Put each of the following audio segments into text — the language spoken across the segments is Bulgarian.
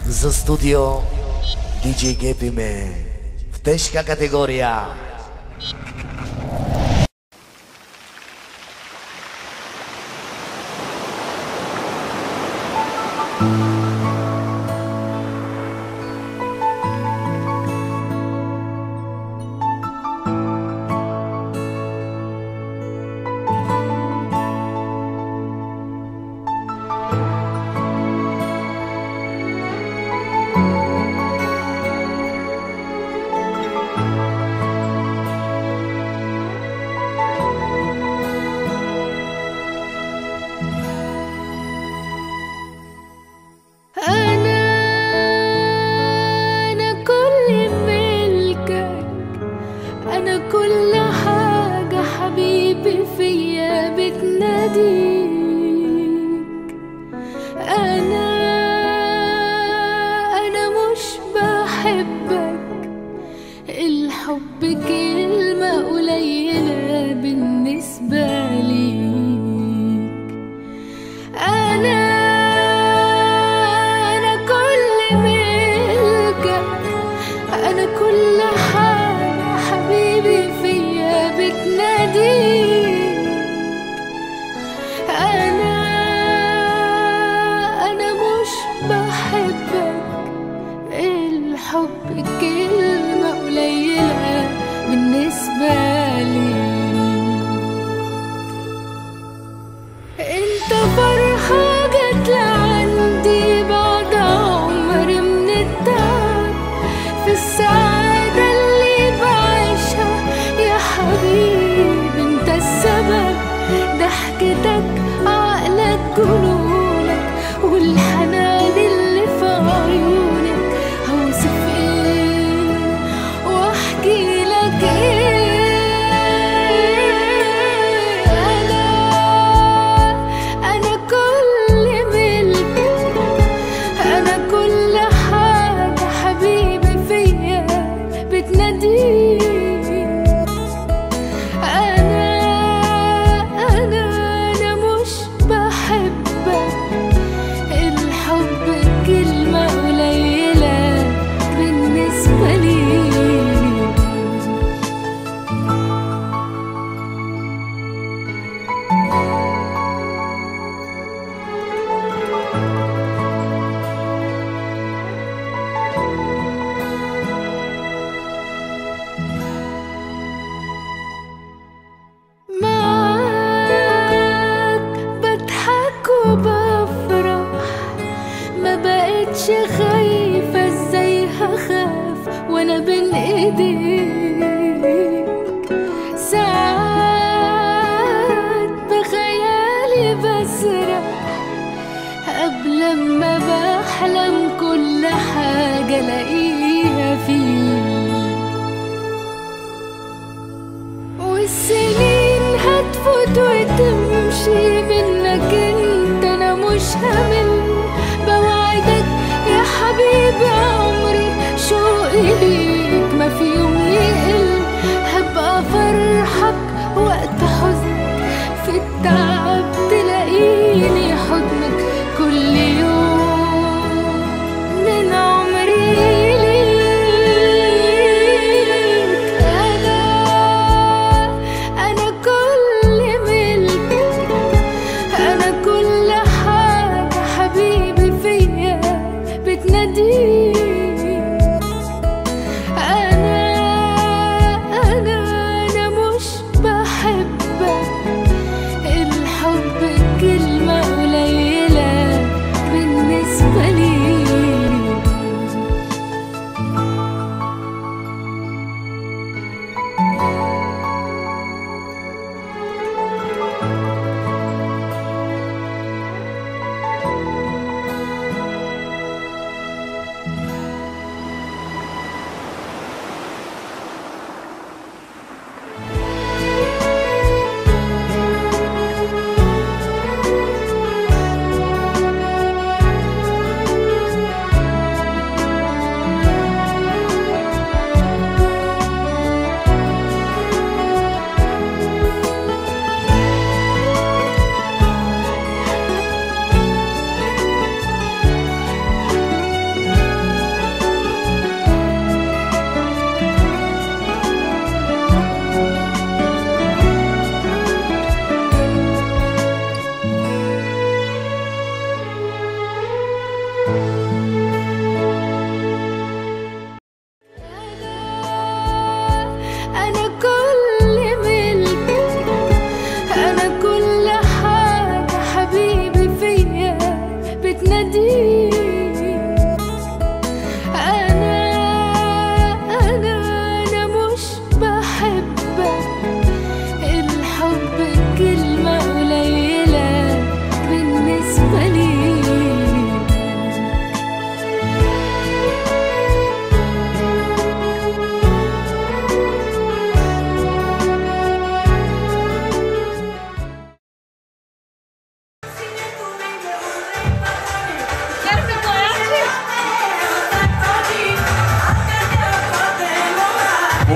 Ze studio DJ Gepime w težka kategoria.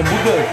무대.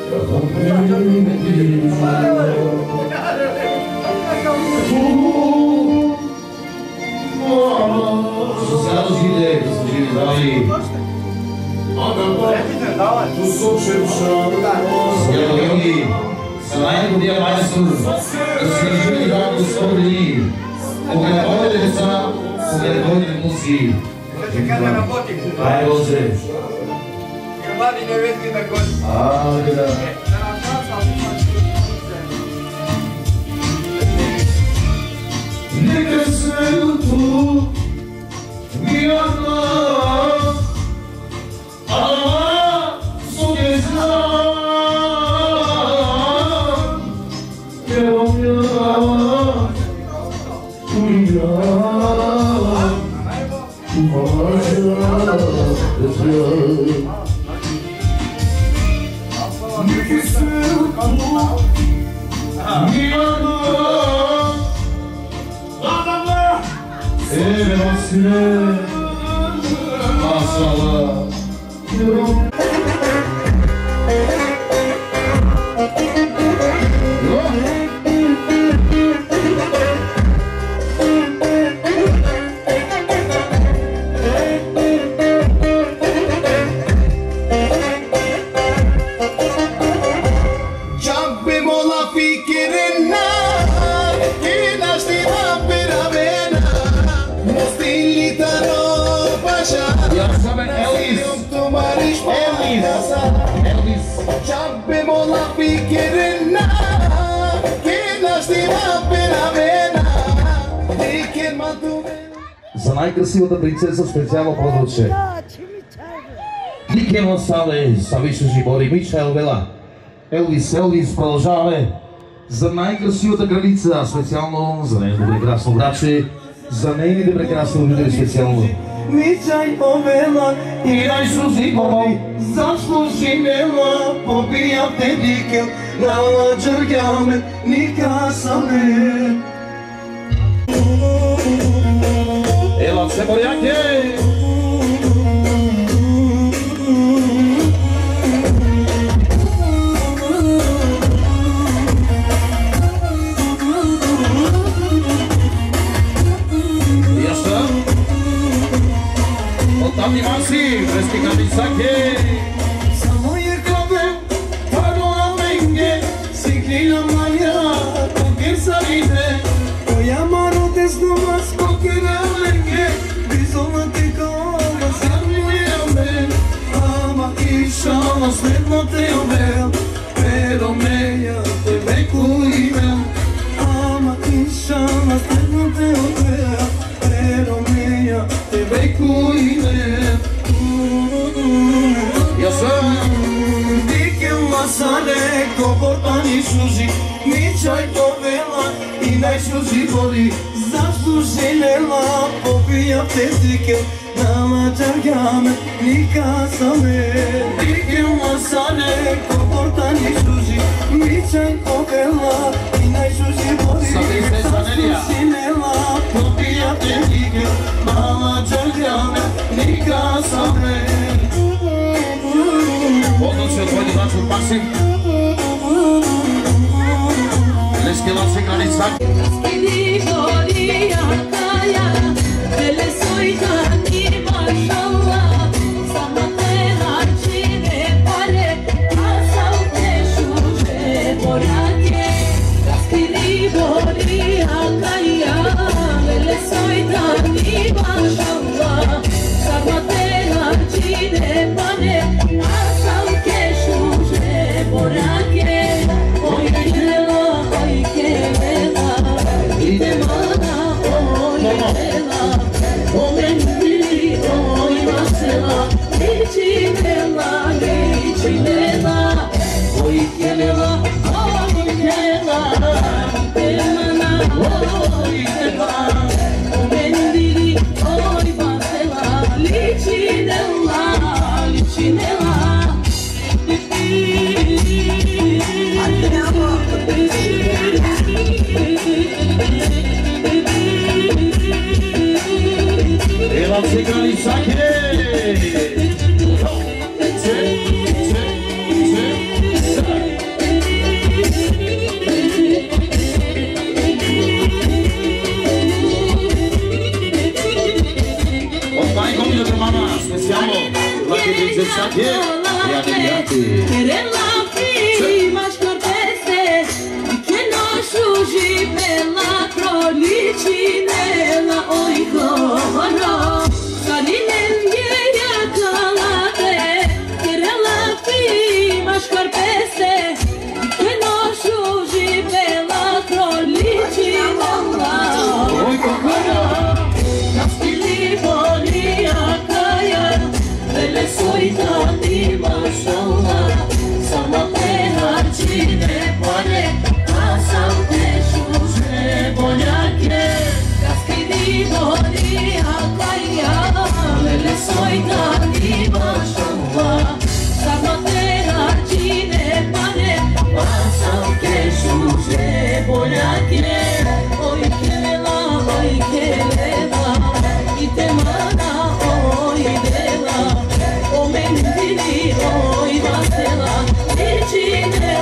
За най-красивата принцеса специално продължение. Нике Монсалес, Савишо Жибори, Мичаел Вела. Елвис, продължаваме. За най-красивата граница, специално за нейното прекрасно братче, за нейните прекрасни родители специално. Мичай Овела и най-сузи Бори, заслужи мела, побия те дикел, нала джъргяме, ника саме. Ела се боряке! Ottami Masi, questi camisacchi. Samo je kove, paro na menge, siklina manja, kokir saride, koja maro tesno mas kokir lenge, bizona te kova sarmuje men, ama isha smetno te obel, pero meja te veku imel, ama isha smetno te obel, pero meja te veku imel. Sale koportani suži, Mičaj Ovela i najsuži boli, zasluženela popija te slike, nama čargame nika same. Dikema sale koportani suži, Mičaj Ovela i najsuži boli, zasluženela popija te slike, nama čargame nika same. Odnosi od tvojih znači u paksi. Leske vaše granica. Skidi gorija kaja, vele sojta ni mašallah, sama te načine pare, a sam te šuže borake. Skidi gorija kaja, vele sojta ni mašallah, sama te načine pare, a sam te šuže borake. Oj kelela, oj kelela, ide mana, oj kelela, o mendili, oj masela, ličinela, oj kelela, oj kelela, ide mana, oj kelela, o mendili, oj masela, ličinela. Ela se granica.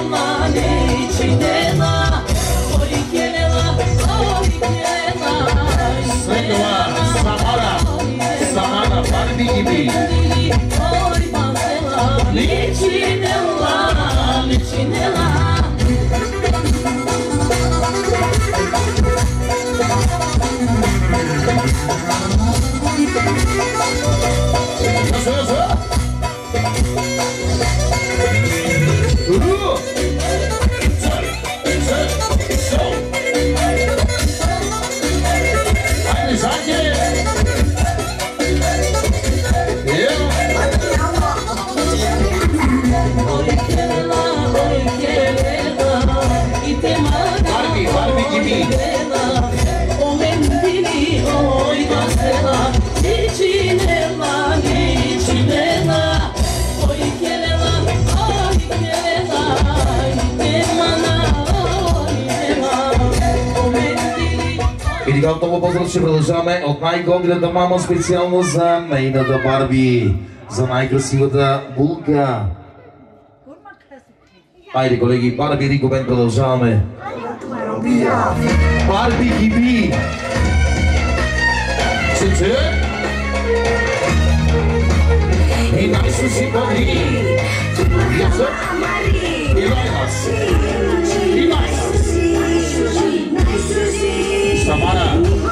kelela, liči dela. Oj kelela, След това Самара, Барби gibi. oj basela, liči dela, liči dela. Барби gibi. O mendili, oj basela, liči dela, liči dela. Oj kelela, idemana, o mendili. И така отново поздрав, ще продължаваме от най-гордата мама специално за нейната Барби, за най-красивата булка. Айде колеги, Барби Рико Бенд продължаваме. Барби gibi. Чече. И най-суси Барби. Ясо. И Лайнас. И Найс. Самара.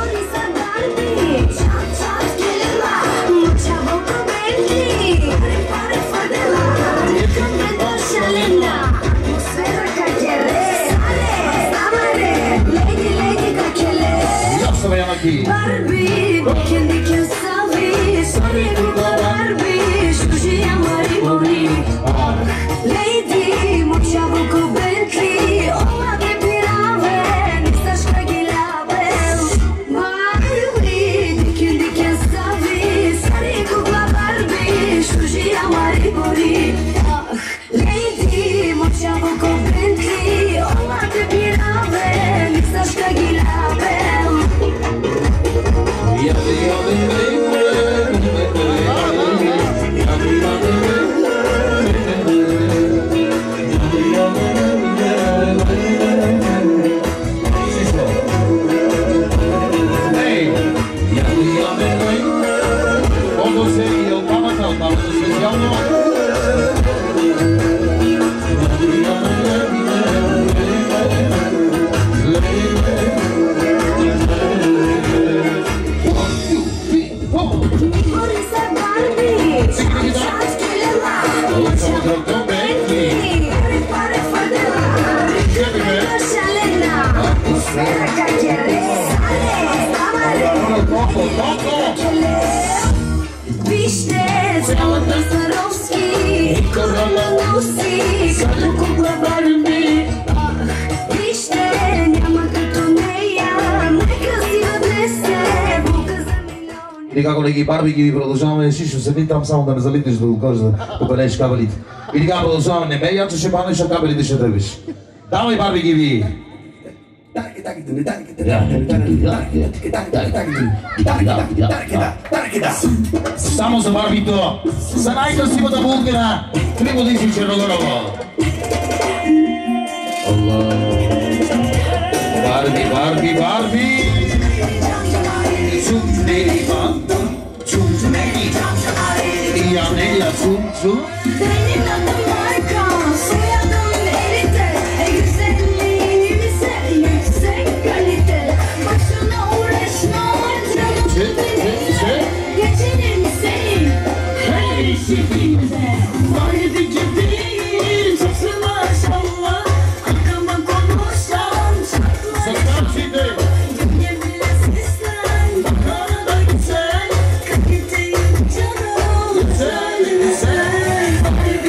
Barbie, kendi kim salvi, sari kuba Barbie, shuji amari bori. Lady, mochavo ko Bentley, ola de pirave, nistaš kagilave. Barbie, kendi kim salvi, sari kuba Barbie, shuji amari bori. Lady, mochavo ko Bentley, ola de pirave, nistaš kagilave. И така, колеги, Барби ги продължаваме. Шишо, седи там само да не залитнеш да го кажеш да побелеш кабелите. И така, продължаваме. Не ме яче ще паднеш, а кабелите ще тръгвиш. Давай, Барби ги ви! Само за Барбито, за най-красивата булка на 3 годишни Черногорово. Барби, Барби, Барби! Чумнери банда, чумнери, и я не я чум. Senin adın marka, soyadın elite, güzelliğin ise yüksek kalite. Başına uğraşma, canım bilince, geçinir mi senin her işi bilse? Barbie gibi, çok maşallah, aklıma konuşan çatlar. Ne bilesin sen, bakana da güzel, kaliteyi canım güzel güzel.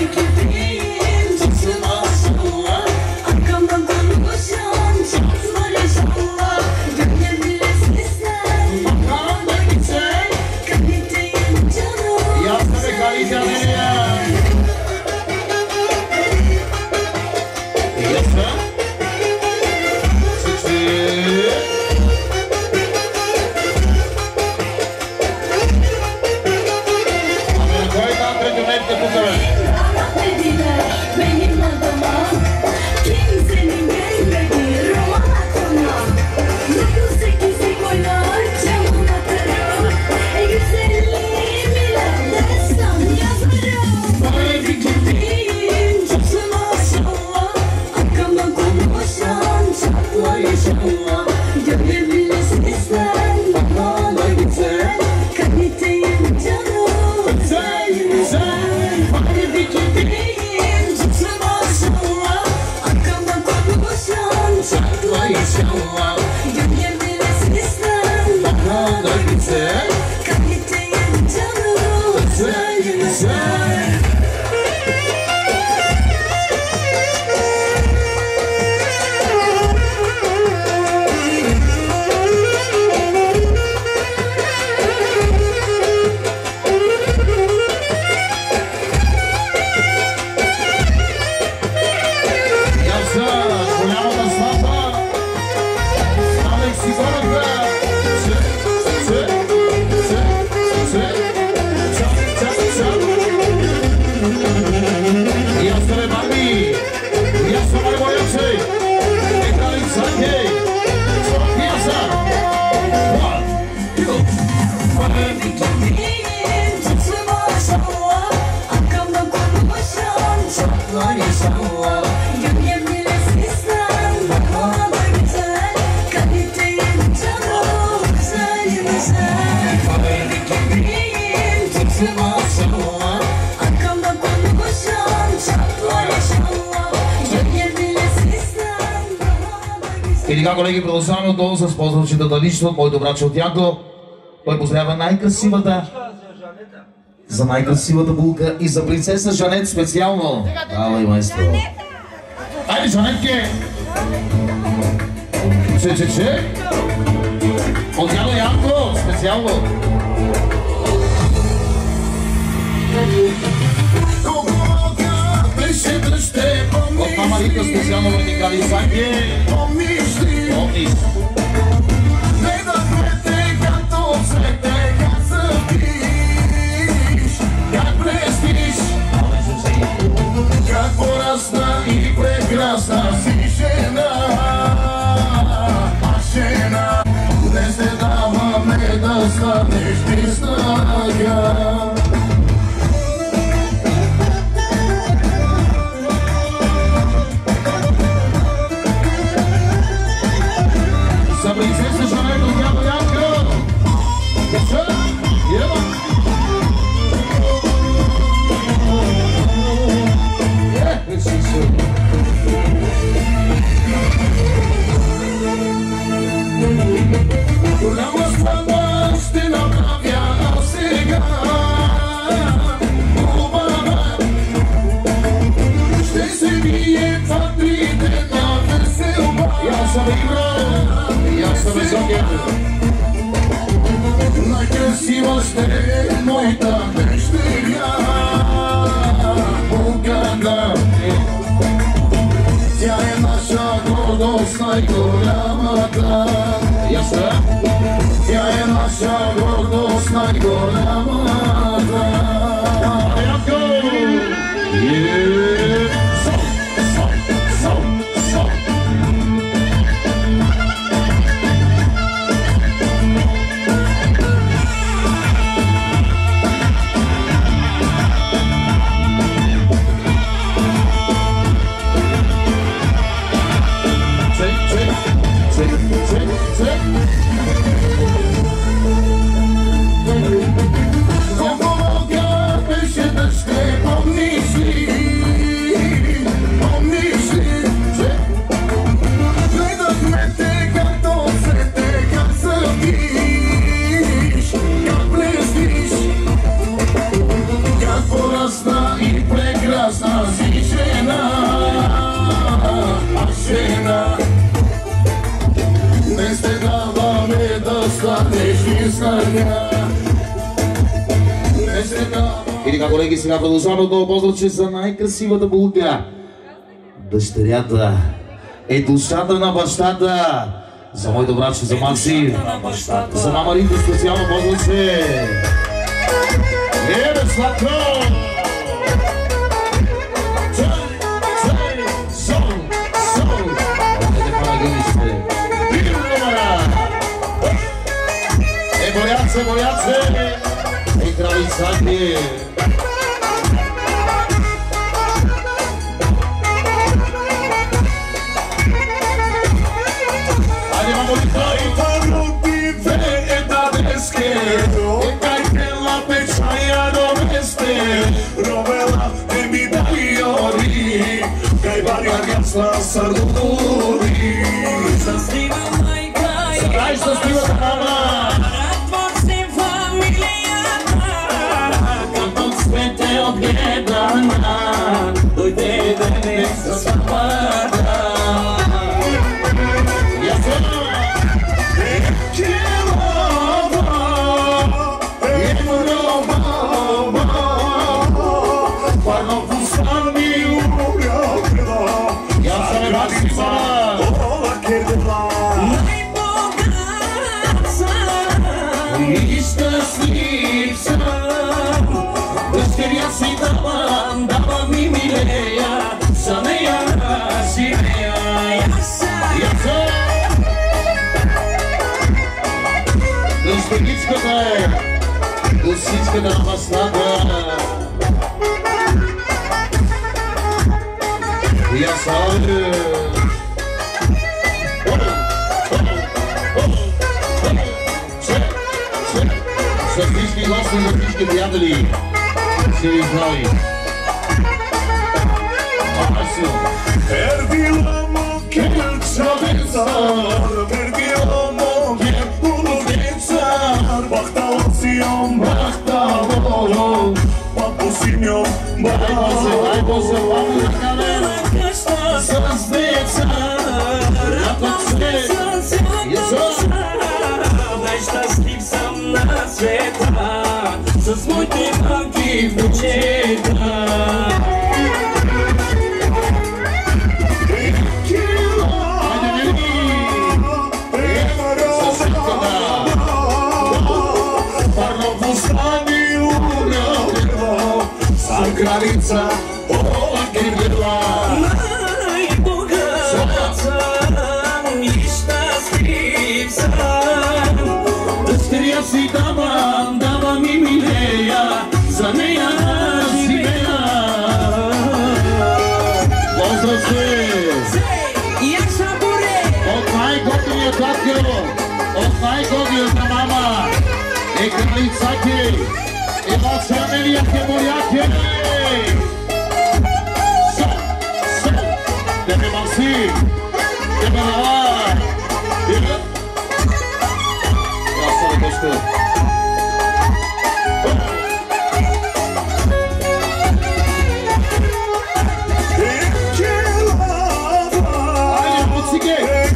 maşallah. Gönlüm bile sizden daha da güzel. Kaliteyim canım güzel güzel. Baby gibiyim tipsi maşallah. Arkamda konuşan çatlar inşallah. Gönlüm bile sizden daha da güzel. И така, колеги, продължаваме отново с поздрачетата личност, моето братче от Янко. Той поздравява най-красивата, за най-красивата булка и за принцеса Жанет специално. Давай, майстро. Айде, Жанетке! Че. От Яно Янко, специално. От мама Рита специално върникали Санки. Помниш. Как порасна и прекрасна си жена, жена. Днес те даваме да станеш близнака. За принцеса Жанет от Яно Янко. Голяма слава ще направя сега. Хубава ще се бие два-три дена веселба. Я съм Ибра, я съм Високия. Най-красива ще е моята дъщеря. Богата, тя е наша гордост, най-голямата. Тя е наша гордост, най-голямата. И така, колеги, сега продължаваме отново поздраче за най-красивата булка. Дъщерята е душата на бащата. За моето братче, за Макси, за мама Рита специално поздраче. Бе, сладко! Боят се! Ей, кралицаки! Айде, мамо, литай! Пароти ве е дадеске, кай пела печаja doveste, rovela ne mi dai ori, kaj varia gasla sarduri. Заспива майка и Дай, ще спивате, мама! от гледана, дойде днес с папата. Косичката на маслата. Я сам. За всички гости, за всички приятели. Си ви здрави. Perdiamo che çavezar, perdiamo che puluvecar, Bahtavasion, bahtavo, papusinjom, bahtavo. Ай Боже, Най-щастлив съм на света, с моите малки внучета. Granica, ova kibela. Най-богат съм и щастлив съм. Дъщеря си давам, давам и милея, за нея живея. Поздрав се! От най-готиния татко, от най-готината мама е кралицаки, емоционалия хеморяки. Тебе Максим, тебе давай! Я съм Бошко. Айде, муцике!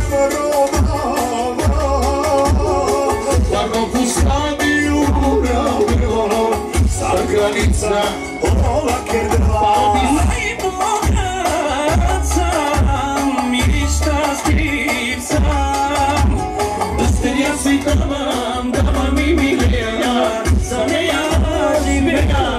Парно пустани урал, sa granica, ova kibela. Най-богат съм и щастлив съм. Дъщеря си давам, давам и милея, за нея живея.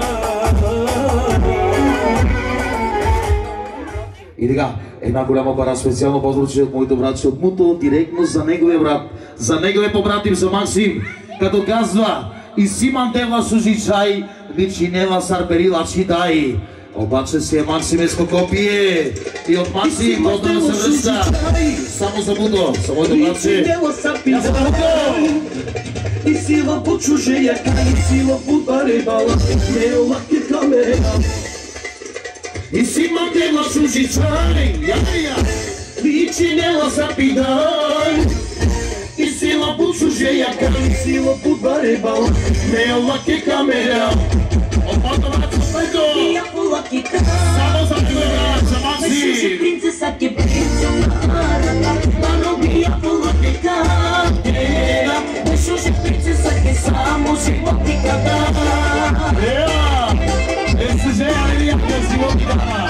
И така, една голяма пара специално поздравче от моите братче от Муто, директно за неговия брат, за неговия побратим, за Максим, като казва: и Симан дева сужи чай, личинела сарберила читай. Обаче си е Максимеско копие и от Максим поздравя се връща. Само за Муто, за моите братче. Я за Муто! И сила по чужия край, сила по баребала, не лаки камера. И Симан дева сужи чай, личинела сарберила. И сила по чужия край, Сила по баребала, не лаки камера. От моето братче Стойко! Само за това, за Максим! Принцеса che penso ma non via con che cantera Adesso c'è princesa che siamo si può ti cantare Esse já é a linha que se vou dar.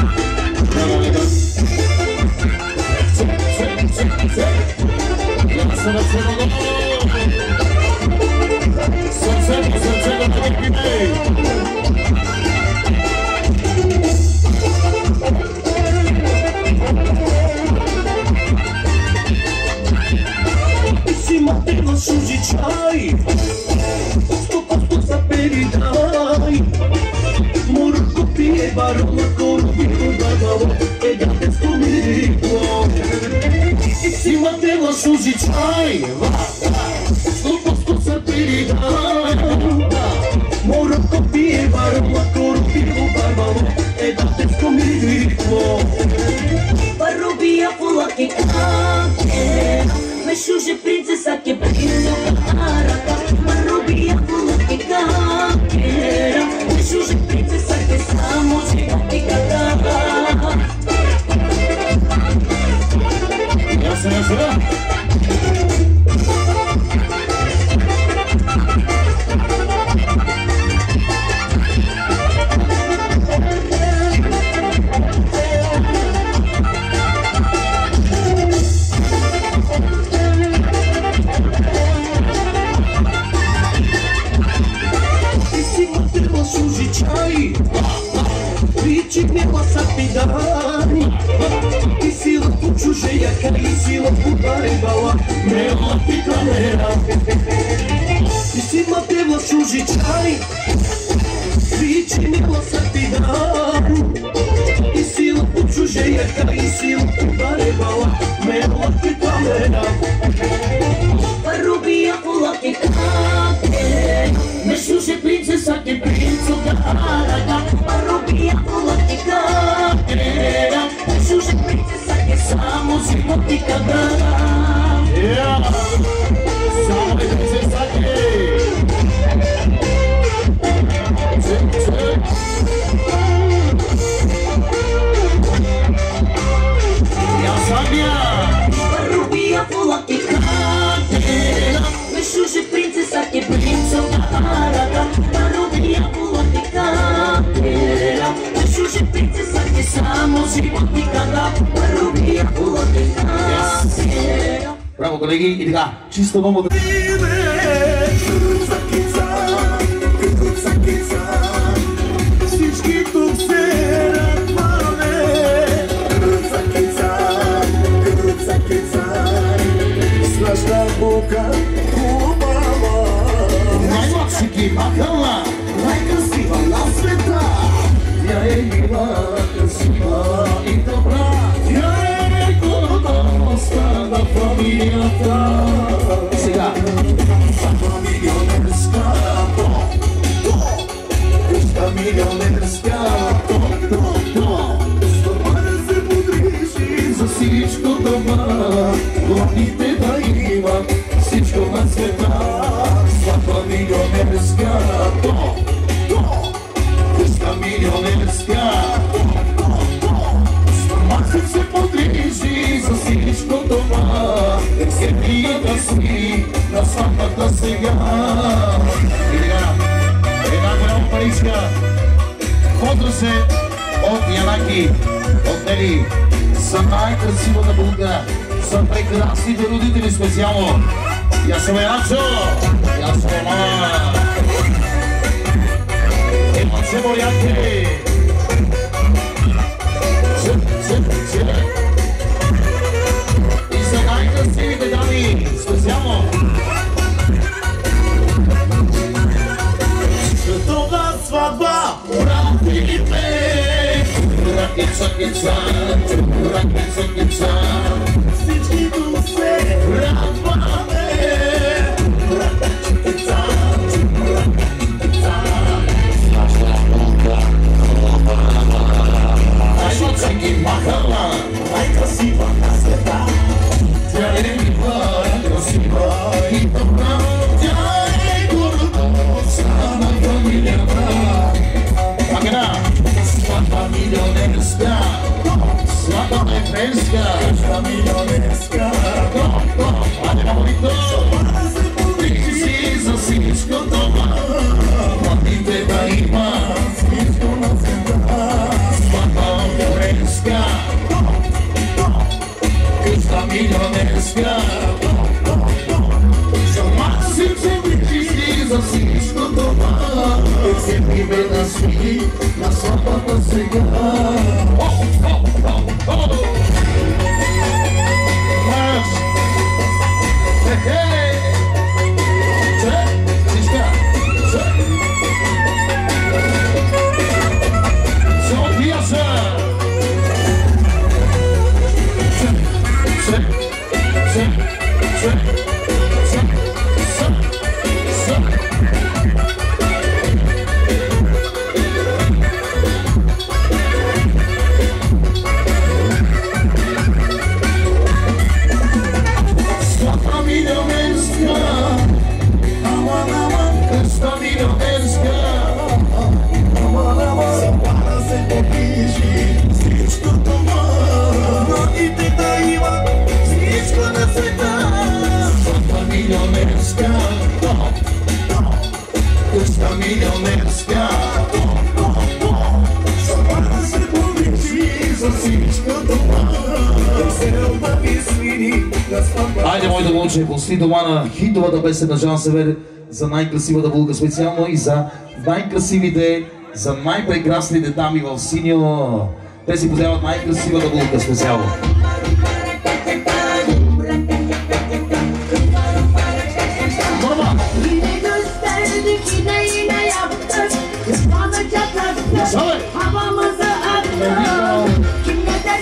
si mateva su di chai, sto sapere dai, morco pie barola con pico da bavo e da testo mirico. Si mateva su di chai, sto sapere dai, morco pie barola con pico da bavo e da testo mirico. Parrubia pula che cantera Messo c'è princesa che penso carata Parrubia pula che cantera Messo c'è princesa che siamo si può ti cantare Ясно. И сила по чужия край, сила по баребала, не лапи камера. И си матела чужи чай, причинила са ти дан. И сила по чужия край и сила ударебала мелки камера. Рубия кулаки капе, не слушай принцеса ке принцу гарага. Рубия кулаки капе, не слушай принцеса ке само животи кагара. Само принцеса ке. Rubia kулаки капе, не слушай принцеса ке принцу гарага. Rubia kулаки капе, не слушай принцеса ке само животи кагара. Rubia kулаки капе. Браво, колеги, и така, чисто ново да... Всички тук се радваме. С нашата бука хубава. Най-младшики, махала, Най-красива на света. Тя е мила, красива и добра. Тя е гордостта на фамилията. сега. Милионерска, къща милионерска. Стомана се погрижи за всичко дома. Главните да имат всичко на света. Сватба милионерска, къща милионерска. Стомана се погрижи за всичко дома. Ексерия да си на сватбата сега. И така, една голяма паричка. Поздрав се от Янаки, от Нели, за най-красивата булка, за прекрасните родители специално. Я съм Яначо, я съм мама. Емоце моряки. И за най-красивите дами специално. Световна сватба, Ракица, кица, ракица, кица. всички тук се радваме. Най-младшики, махала, Най-красива на света. тя е мила, красива и добра. Тя е гордостта на фамилията. Пакена, сватба милионерска, сватба ефренска, Къща милионерска. айде мамолито, си за всичко дома. Младите да има Всичко на света. сватба ефренска, къща милионерска. За всичко това, всеки бе да свили на сватбата сега. Марш! Хе-хей! Че? Всичка! Че? Че отвия се! Че! Че! Че! Че! милионерска. Събара се погрижи за всичко това. Веселба ми свири да сватба. Айде, моите момче, пусти дома на хитовата песен на Жан Север за най-красивата булка специално и за най-красивите, за най-прекрасните дами в синьо. Те си подават най-красивата булка специално. Havamızı attı, kimle de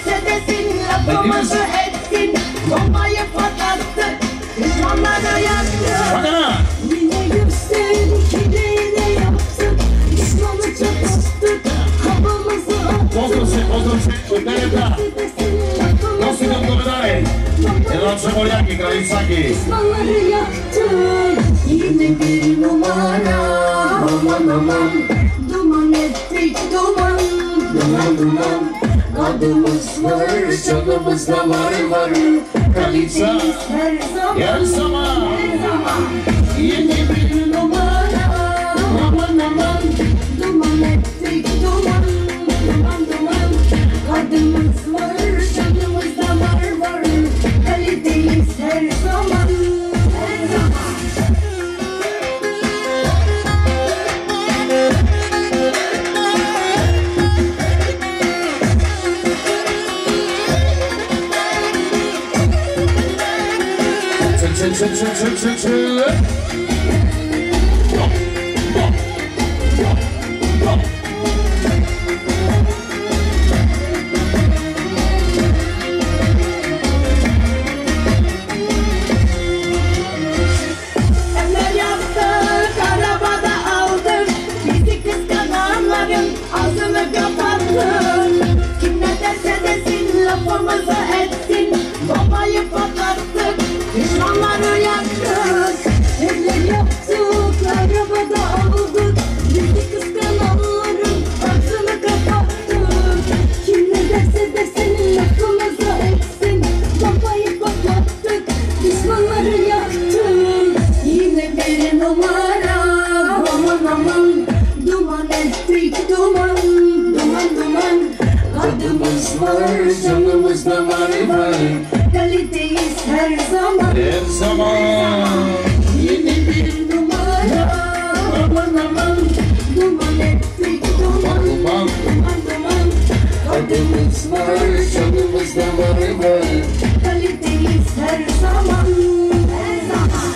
lafımızı etsin. Bombayı patlattık, düşmanları yaktık. Bakana. Yine yükselkine yine yaptık, düşmanı çatıştık, havamızı attık. Pozdro se, Uteleta. Nosi non dovedare. E non c'è Moriaki, Kravitsaki. Düşmanları yaktık, yine bir numara. Aman aman, duman ettik duman. Duman duman, adımız var, canımız da var. Kaliteyiz her zaman. Her zaman. Yine bir numara. Aman aman, duman ettik duman. Duman duman, adımız var, canımız da var. Kaliteyiz her zaman. Her zaman. Emel yaptık, arabada aldık. Bizi kıskananların ağzını kapattık. Kim ne derse desin, lafımızı etsin. Bombayı patlattık, düşmanları yaktık. Emel yaptık, arabada aldık. Bizi kıskananların ağzını kapattık. Kim ne derse desin, lafımızı etsin. Bombayı patlattık, düşmanları yaktık. Yine bir numara. Aman aman, duman ettik duman. Duman duman, adımız var, canımız da var. Kaliteyiz her zaman. Her zaman. Yine bir numara. Aman aman, duman ettik duman. Duman. Duman duman, adımız var, canımız da var. Kaliteyiz her zaman. Her zaman.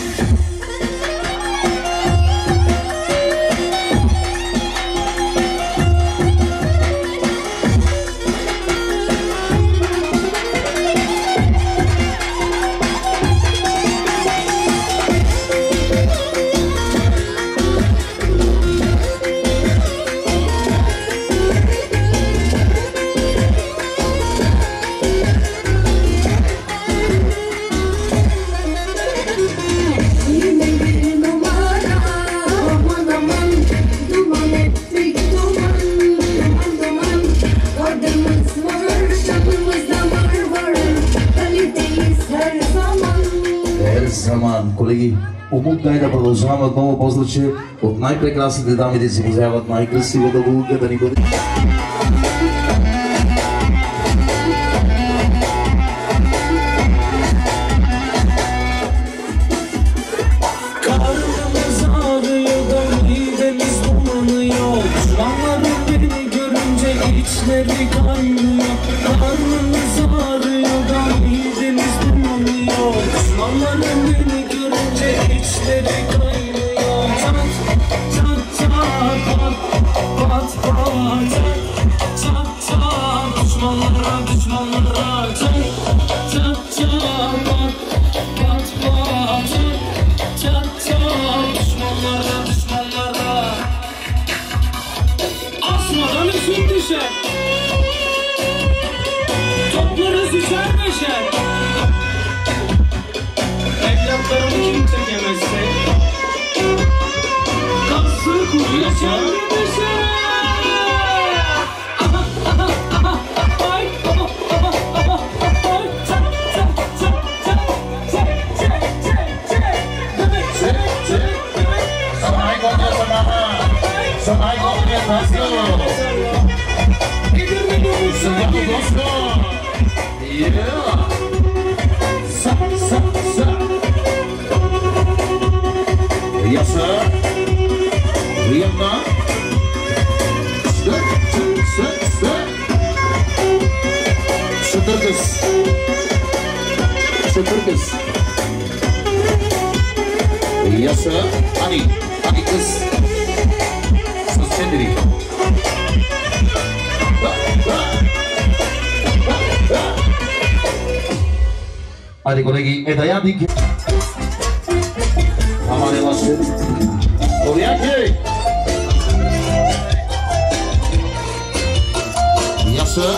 Yine bir numara. Aman aman, duman ettik duman. Duman duman, adımız var, canımız da var. Kaliteyiz her zaman. Her zaman, колеги, умуктай да продължаваме отново после, че от най-прекрасните дами да си возяват най-красивата булка да ни бъде. Karnımız ağrıyor da midemiz bulanıyor. Düşmanlarım beni görünce içleri kaynıyor. Karnımız ağrıyor da midemiz bulanıyor. Düşmanlarım beni görünce içleri kaynıyor. Çat çat çat pat pat pat. Çat çat düşmanlara düşmanlara. Çat çat çat pat pat pat. Çat çat düşmanlara düşmanlara. Asmadan ışık düşer, toplarız üçer beşer. Evlatlarımı kim çekemezse kalsın kuyuya çelme düşer. Aha aha aha ay aha aha aha ay çat çat çat çat çat çat çat çat. Demek demek demek demek. Samay konya samaha. Samay konya tasyo. Edirne dövüşü. Sıkıntı dostum. Yeah. Sa sa sa. Yasa. Riyama. Sı sı sı sı. Çıtır kız. Çıtır kız. Yasa. Hadi kız. Sus çendiri. Айде, колеги, Едаядик. Ама не лъже. Оряки! Яса.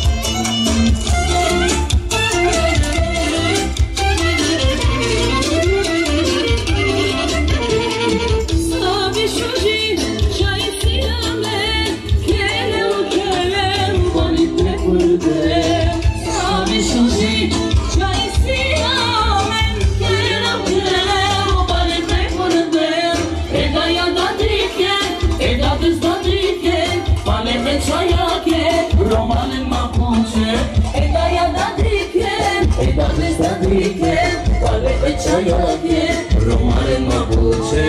Romare mapuche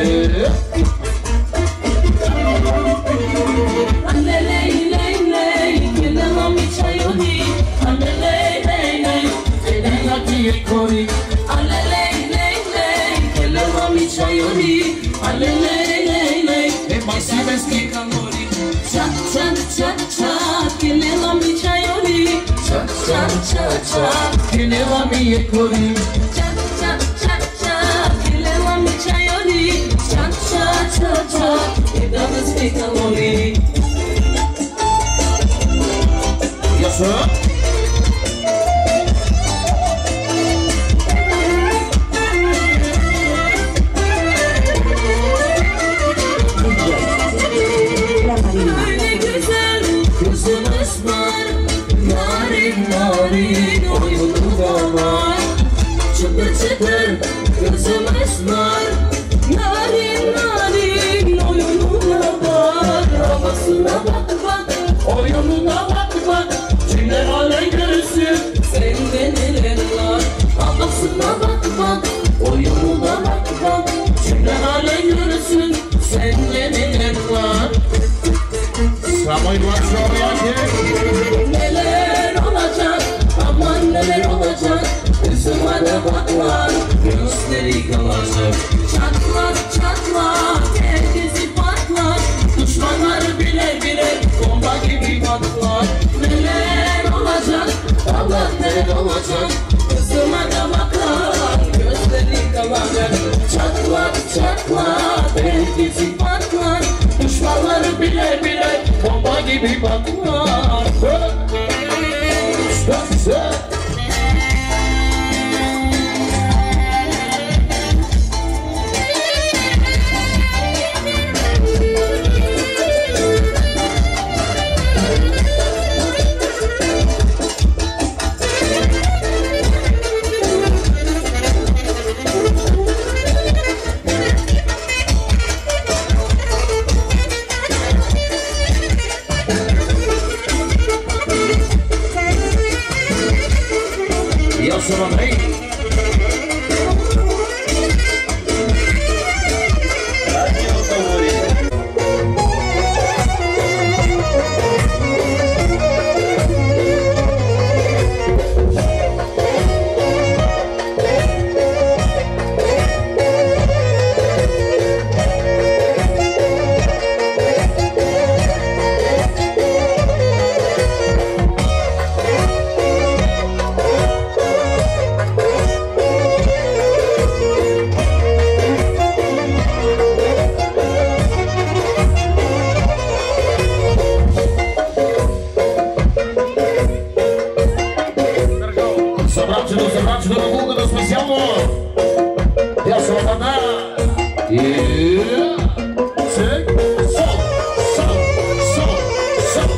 Alelei lei lei Kele mami chayoni Alelei lei lei Kele ngati ekori Alelei lei lei Kele mami chayoni Alelei lei lei E basi beski kamori Chat chat chat chat Kele mami chayoni Chat chat chat chat Kele mami ekori Chat chat chat chat Kele mami chayoni Chat chat chat chat Kele beski kamori Яса. Öyle güzel kızımız var Narin narin oyunu da var Çıtır çıtır kızımız var Narin narin oyunu da var Havasına bak bak oyununa bak bak Cümle alem görsün sende neler var Havasına bak bak oyununa bak bak Cümle alem görsün sende neler var Самой младший Оряки. Neler olacak, aman neler olacak Kızıma da baklar, göğüsleri kalacak Çatlar çatlar, herkesi patlar Düşmanlar bile bile, bomba gibi patlar Neler olacak, Allah neler olacak Kızıma da baklar, göğüsleri kalacak Çatlar çatlar, herkesi patlar Düşmanlar bile bile, bomba gibi patlar Яса Андрей. Събрачето на булката специално. Ясно пада. И... Чек. Сол. Сол. Сол. Сол.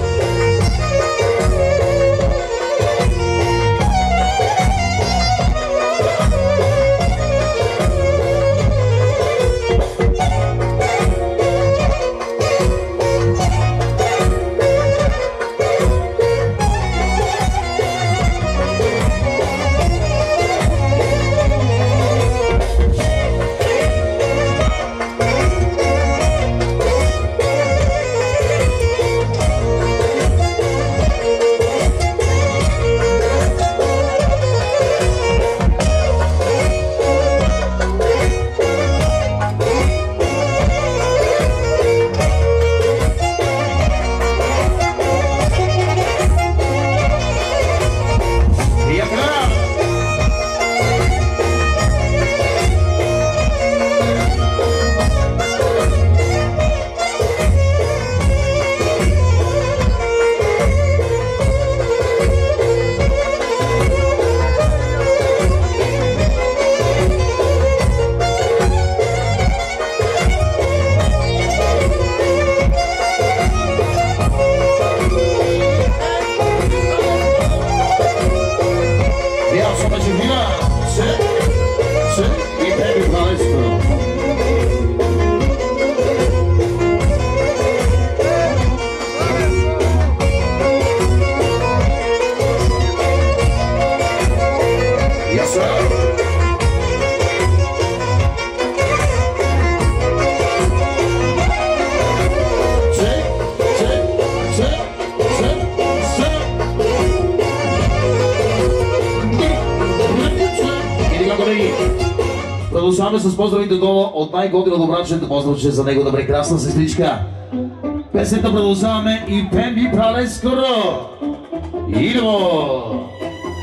Продължаваме с поздравите долу от най-готиното братче, да поздравче за него да прекрасна сестричка. Песента продължаваме и Пемби Прале скоро. Идемо!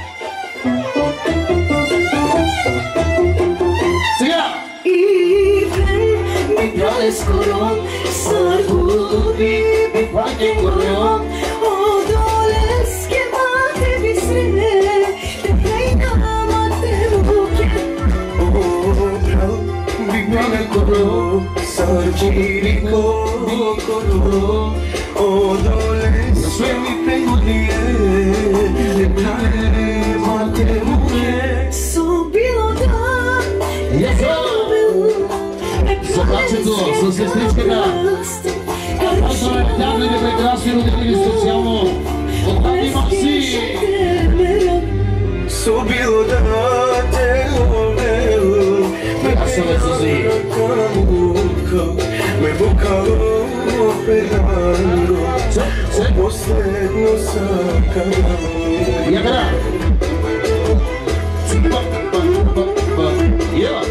Сега! Mi prale skoro, sargubi mi pake gorom. O dole skemate bisrine, te prejna mate ruke. O pral mi prale koro, sargiri koro. O dole sve mi pegudije, te prale mate ruke. So bilo dan, За братчето, с сестричката. Казваме тягнете прекрасни родители специално от Таби Макси. So bilo da te voleo, me bocalo operando, posledno sakalo. Я гра. Ева.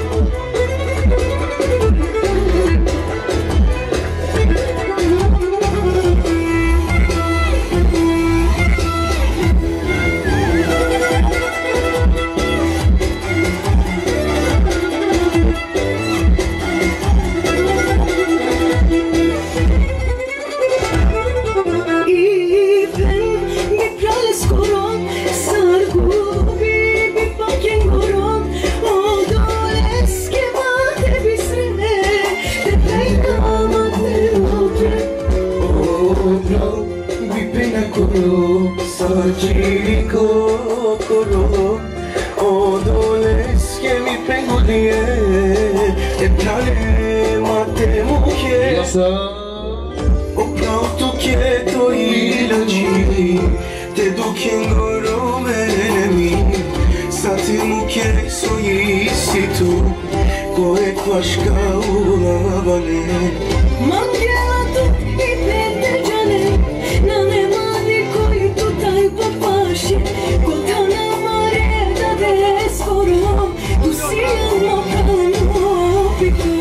Sargiri koro, o doles che mi pegudie, e prale mate muke. O plauto quieto ilaci, te dukin goro menemi, sati muke soyisi tu, koek başka ulavale. Mangiato mi prende giane, nane mani koji tu taj papaši, koltana mareta deskoro, tu si mokano pika.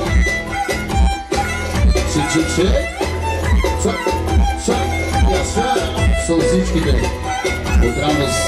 Са всичките от радост.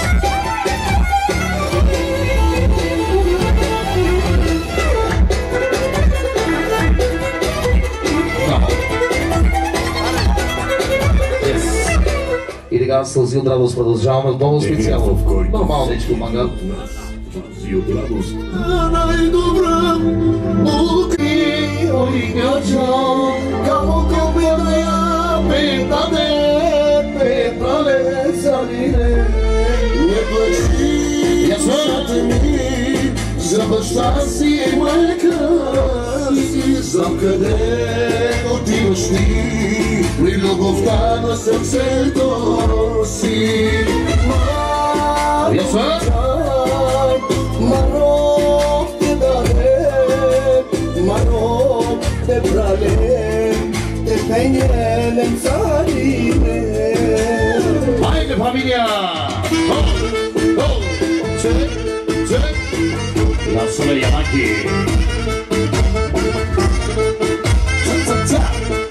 И така сълзи от радост продължаваме отново специално. Нормалничко мангал. И от радост. Най-добра муки, ой, гачо, камо кобена я петане, петрале залине. Не плачи, ясвате ми, за баща си и майка си, знам къде отиваш ти, при любовта на сърцето си. Marok te dare, marok te brale, te peñelen sarine. Haydi familia! Go! Go! Çek! Çek! Nasıl Yamaki? Çak çak çak!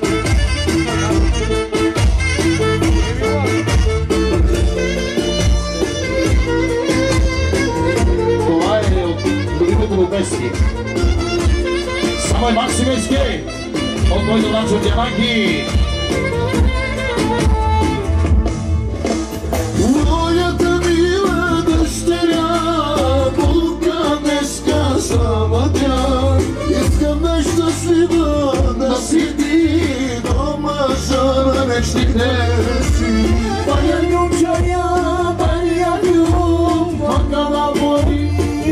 Европейски. Само е Максимовски от моето братче Диаманки. Моята мила дъщеря, булка днеска сама тя. Искам най-щастлива да си ти, до мъжа на мечтите си. Паня Нючая, паня Нюм, макала бори.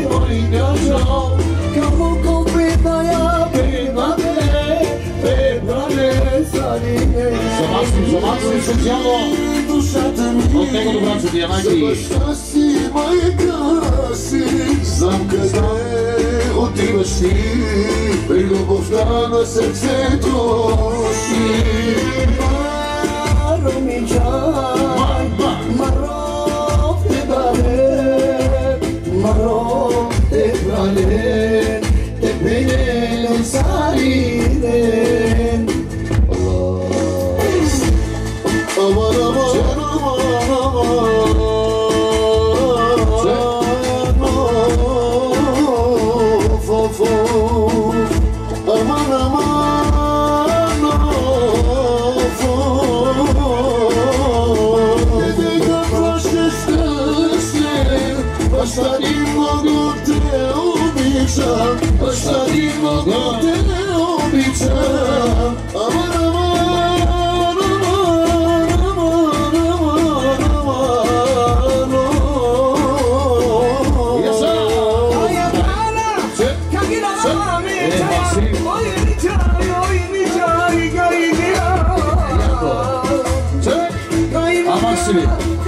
Como competa ya pegate, pebrale sarine. Замакси специално от него добраче Диаманки. Баща си, майка си, знам къде отиваш ти, при любовта на сърцето си. Маромичан, маров те даде, маров те брале, Ostavi mnogo te običam, ostavi mnogo te običam. Aman, aman, aman, aman, aman, aman. Jesa! A Maksimi.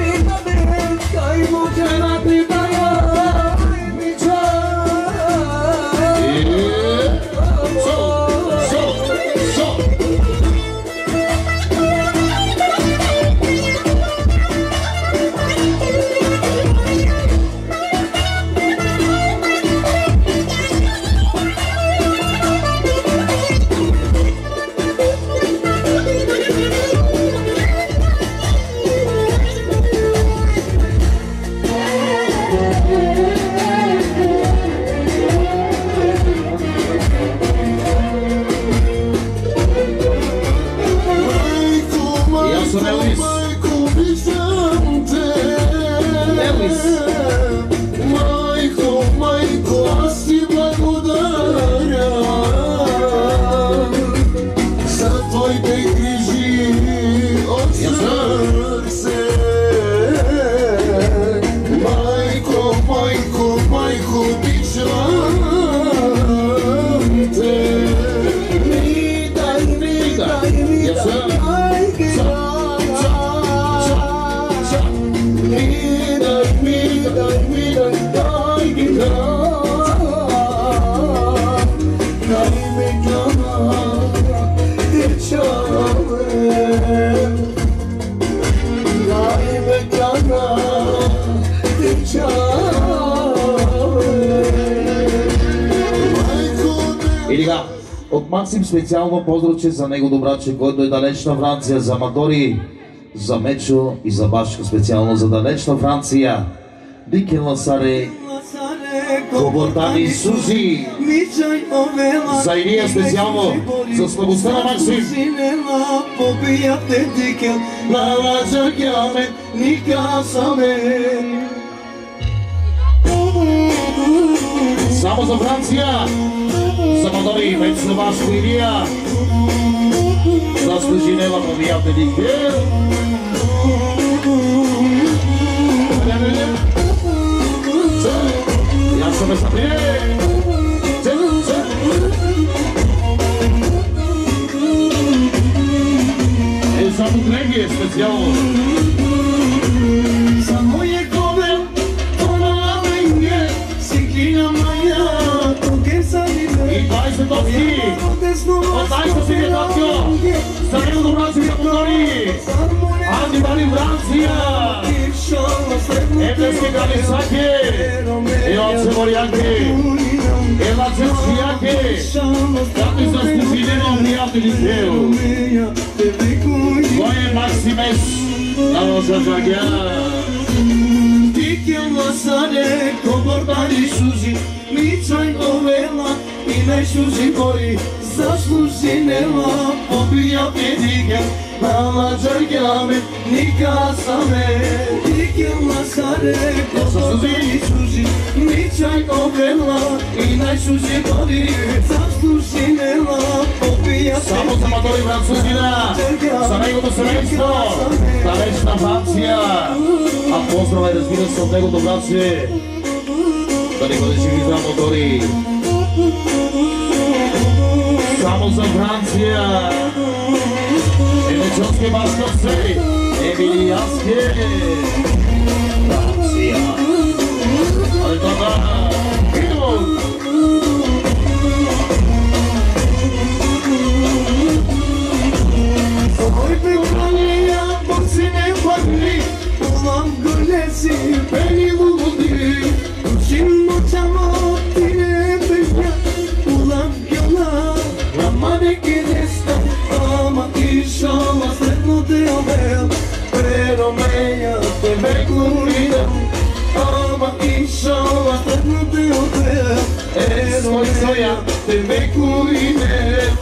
От Максим специално поздравче за него добраче, който е далечна Франция, за Матори, за Мечо и за Башко специално за далечна Франция. Дикен Ласаре, Кобортани Сузи, за Ирия специално, за слабостта на Максим. Само за Франция, за Матори, Мечо, Башко и Ирия. Заслуженела побията Дикен. Ja sobie sobie za butlęgie specjalne. Za moje koły to na mnie Syklina moja to gesalina I Państwo Towski Oddajcie sobie tatko Za niego dobrać mi Matori Antibali Francja Ebleskie Galisaki I oce Morianki I Laczewskiaki Tak mi zasłużyli na przyjazny Liceu Moje Maximes Na nosa Jagia Diken Lasare Kobordani Suzi Micaj Ovela I najsuzi Kori Zaslužinela Pobija Diken Mala Jagiame Nikasame Diken Lasare Kobordani Suzi Micaj Ovela I najsuzi Kori Zaslužinela Pobija Samo za Matori Francuzina За неговото семейство Далечна Франция А поздрава и разбира се от неговото братче Да ни бъде живи за Матори Само за Франция Емечонски Башковци Емилиянски Франция Але това Идол Ой, пилкания, борцine пагли Ulan gölesi beni buldu Şimdi uçama dine bekle Ulan yola Ama ne gidesten Ama inşallah sen no te ver Pero meya te bekluridem Ama inşallah sen no te ver Pero meya te bekluridem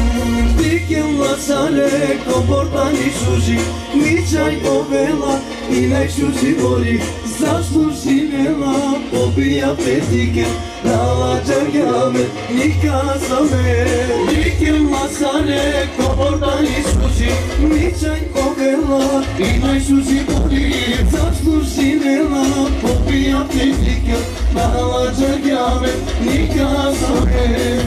Diken Lasare Kobordani Suzi Micaj Ovela I и нещо живори. Защо живела побия петике, дала джагяме, ни казаме. Никем масане, коборда ни служи, ни чай ковела и нещо живори. Защо живела побия петике, дала джагяме, ни казаме.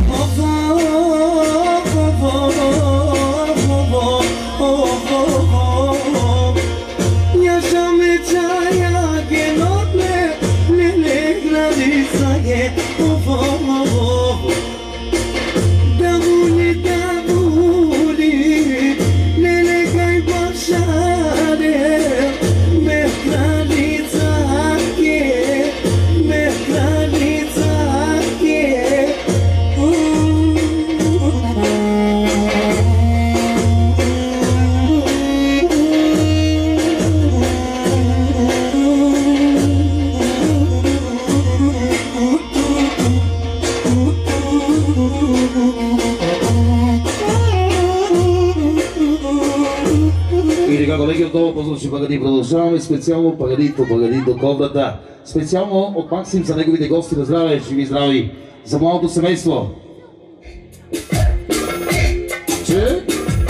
Пагади, продължаваме специално пагади до кобрата. Специално от Максим за неговите гости на здраве, живи здрави, за младото семейство. Че?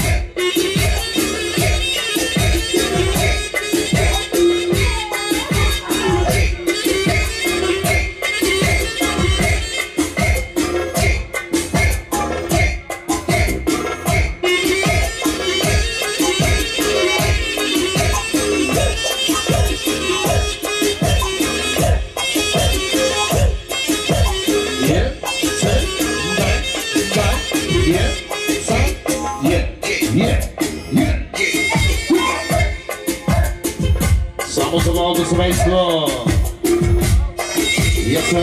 Само за малко семейство. Яса.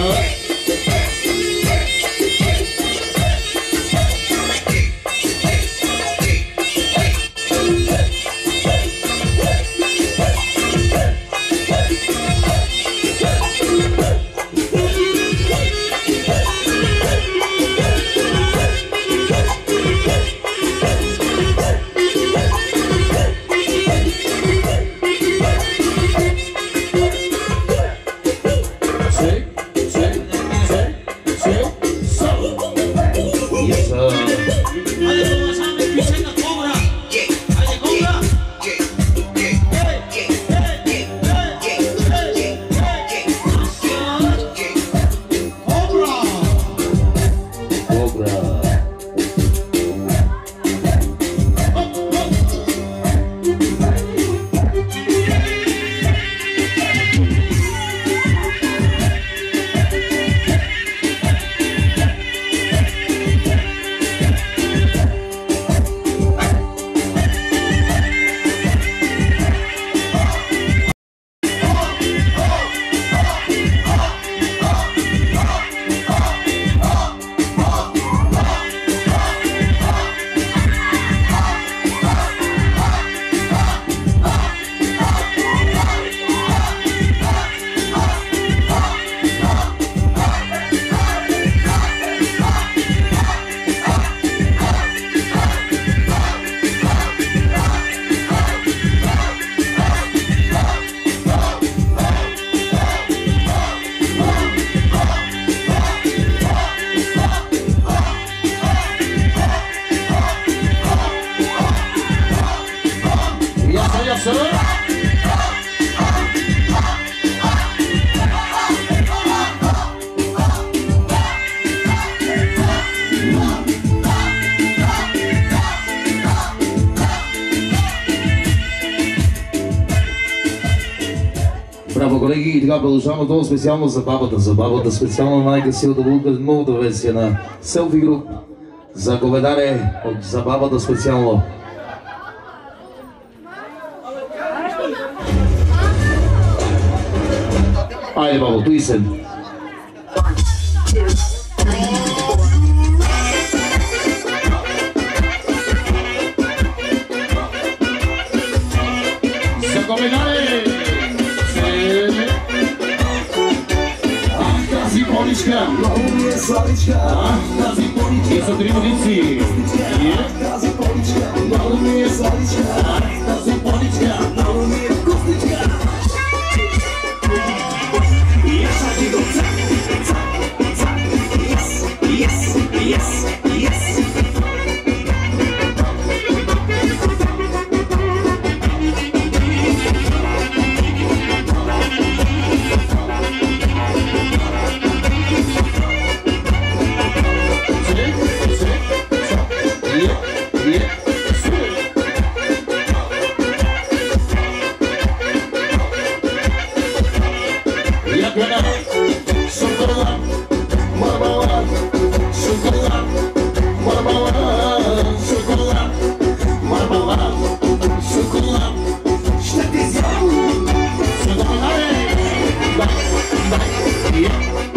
Браво, колеги, и така продължаваме много специално за бабата. За бабата специално най-красивата булка, новата версия на Селфи Груп. За говедаре за бабата специално. Айде, бабо, туй се. За говедаре! Поличка, тази поличка, и са три водици. Тази поличка, много ми е сладичка. Тази поличка, много ми е вкусничка. Yakına. Şokolat, marmelat, şokolat, marmelat, şokolat, marmelat, şokolat. İşte dizem. Şokolat. Bak, ya.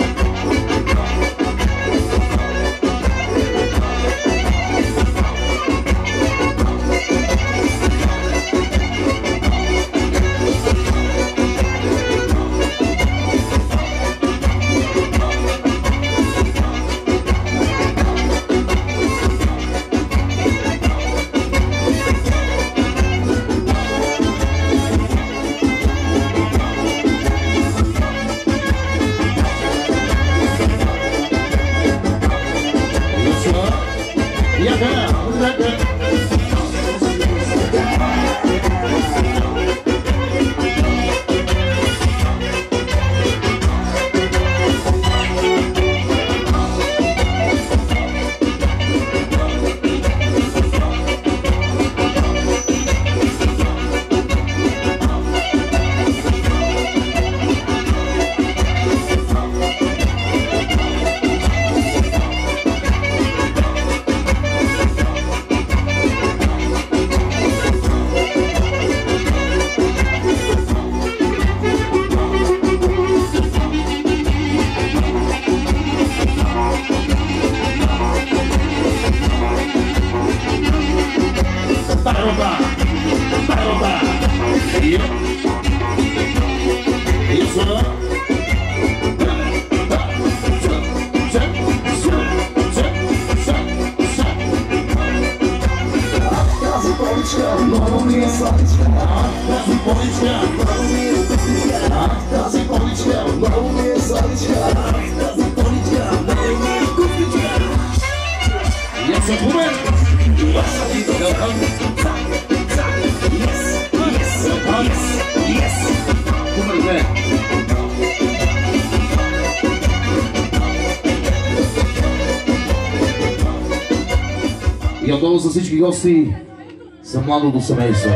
И отново за всички гости за младото семейство.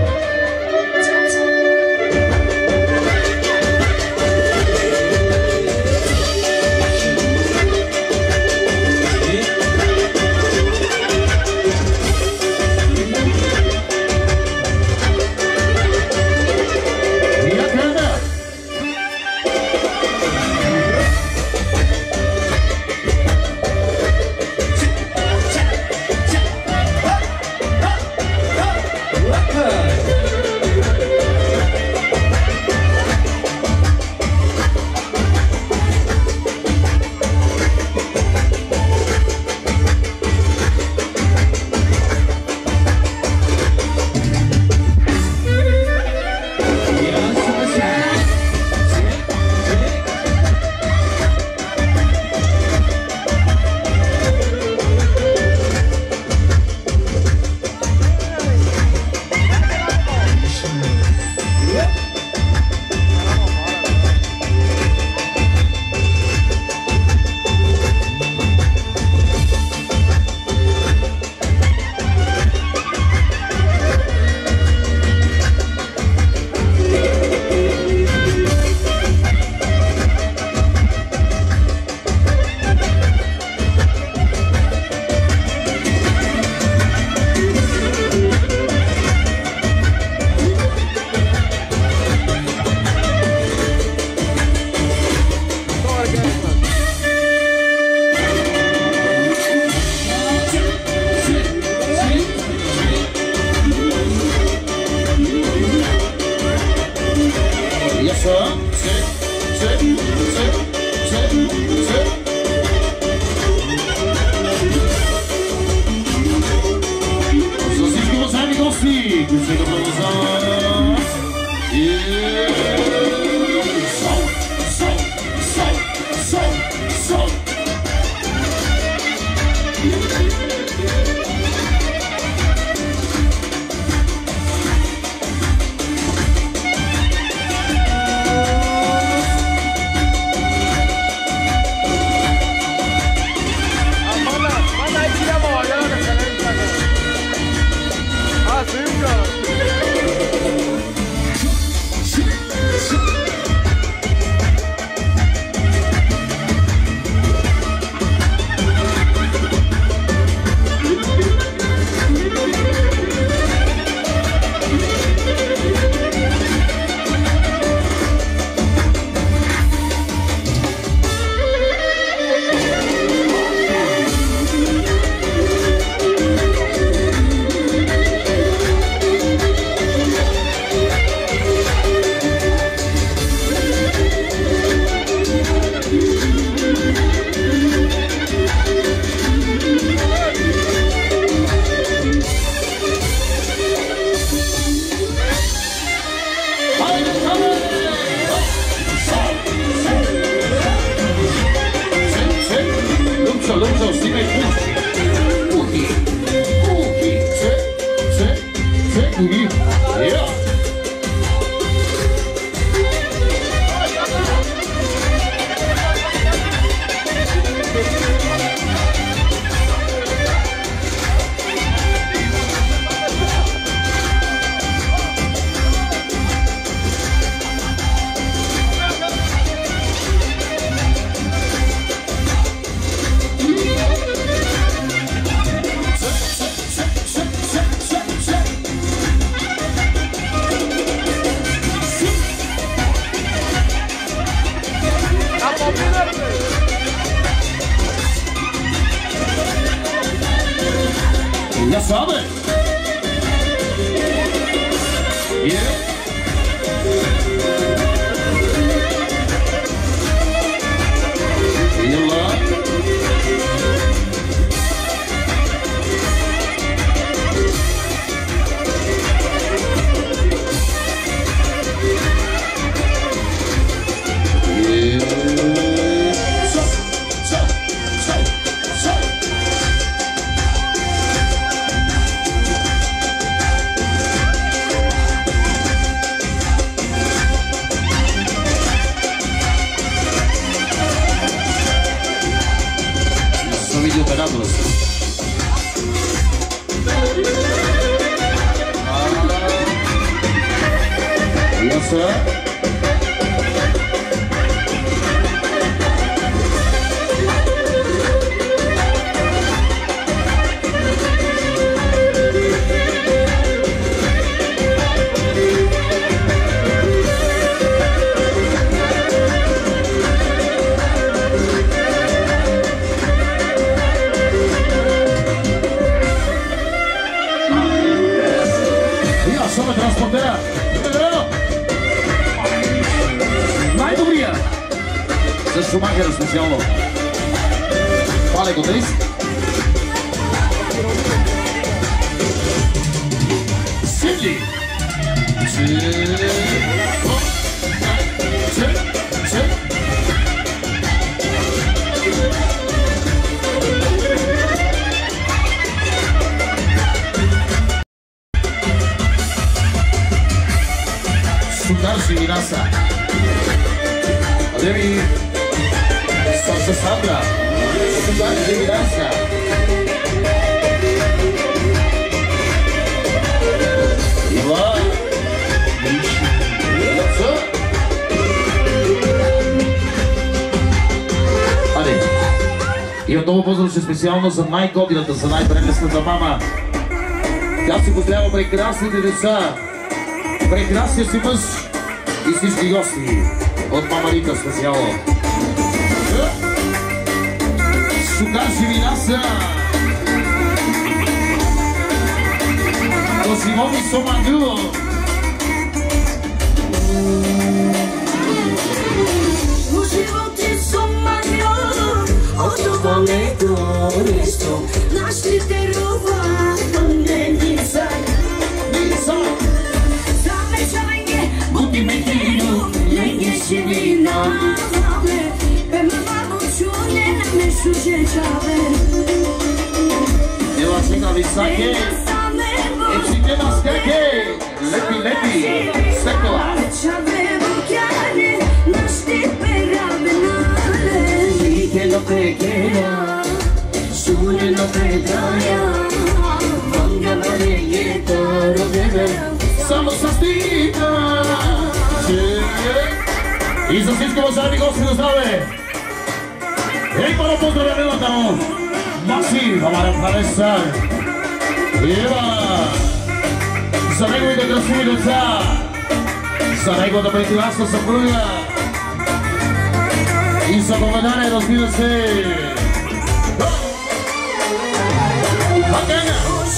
Ясабе! Ела! Yes, sir. Транспортера. Най-добрия. За Шумахера специално. Пале готовис. Сидли. Sudarsi Vinasa. Adevi Sasha Sandra. Sudarsi Vinasa. Iva. Аде. И отново поздравление специално за най-годината, за най-прелесната мама. Тя си поздравява прекрасните деца. Прекрасния си мъж и всички гости от мама Рита специално. Шукаши Винаса! Косимони Соманду! O život je somarno, od toga ne koristo. Našli te rova, ne nisaj. Buti me tenu, lenge še vina me. Pe mama učune na me šuže čave. Ела сега висаке, ечите на скаке, лепи, лепи, стекла. Čave bukjane, našti perabenale. Like no pekera, šune no pedaja. Manga vale je taro bebe. Само с стига. И за всички уважаеми гости на здраве. Ей, първо поздравя милата му. Маси, Амара Пареса. Ева. За неговите красиви деца. За неговата прекрасна съпруга. И за поведение, разбира се. Акеня.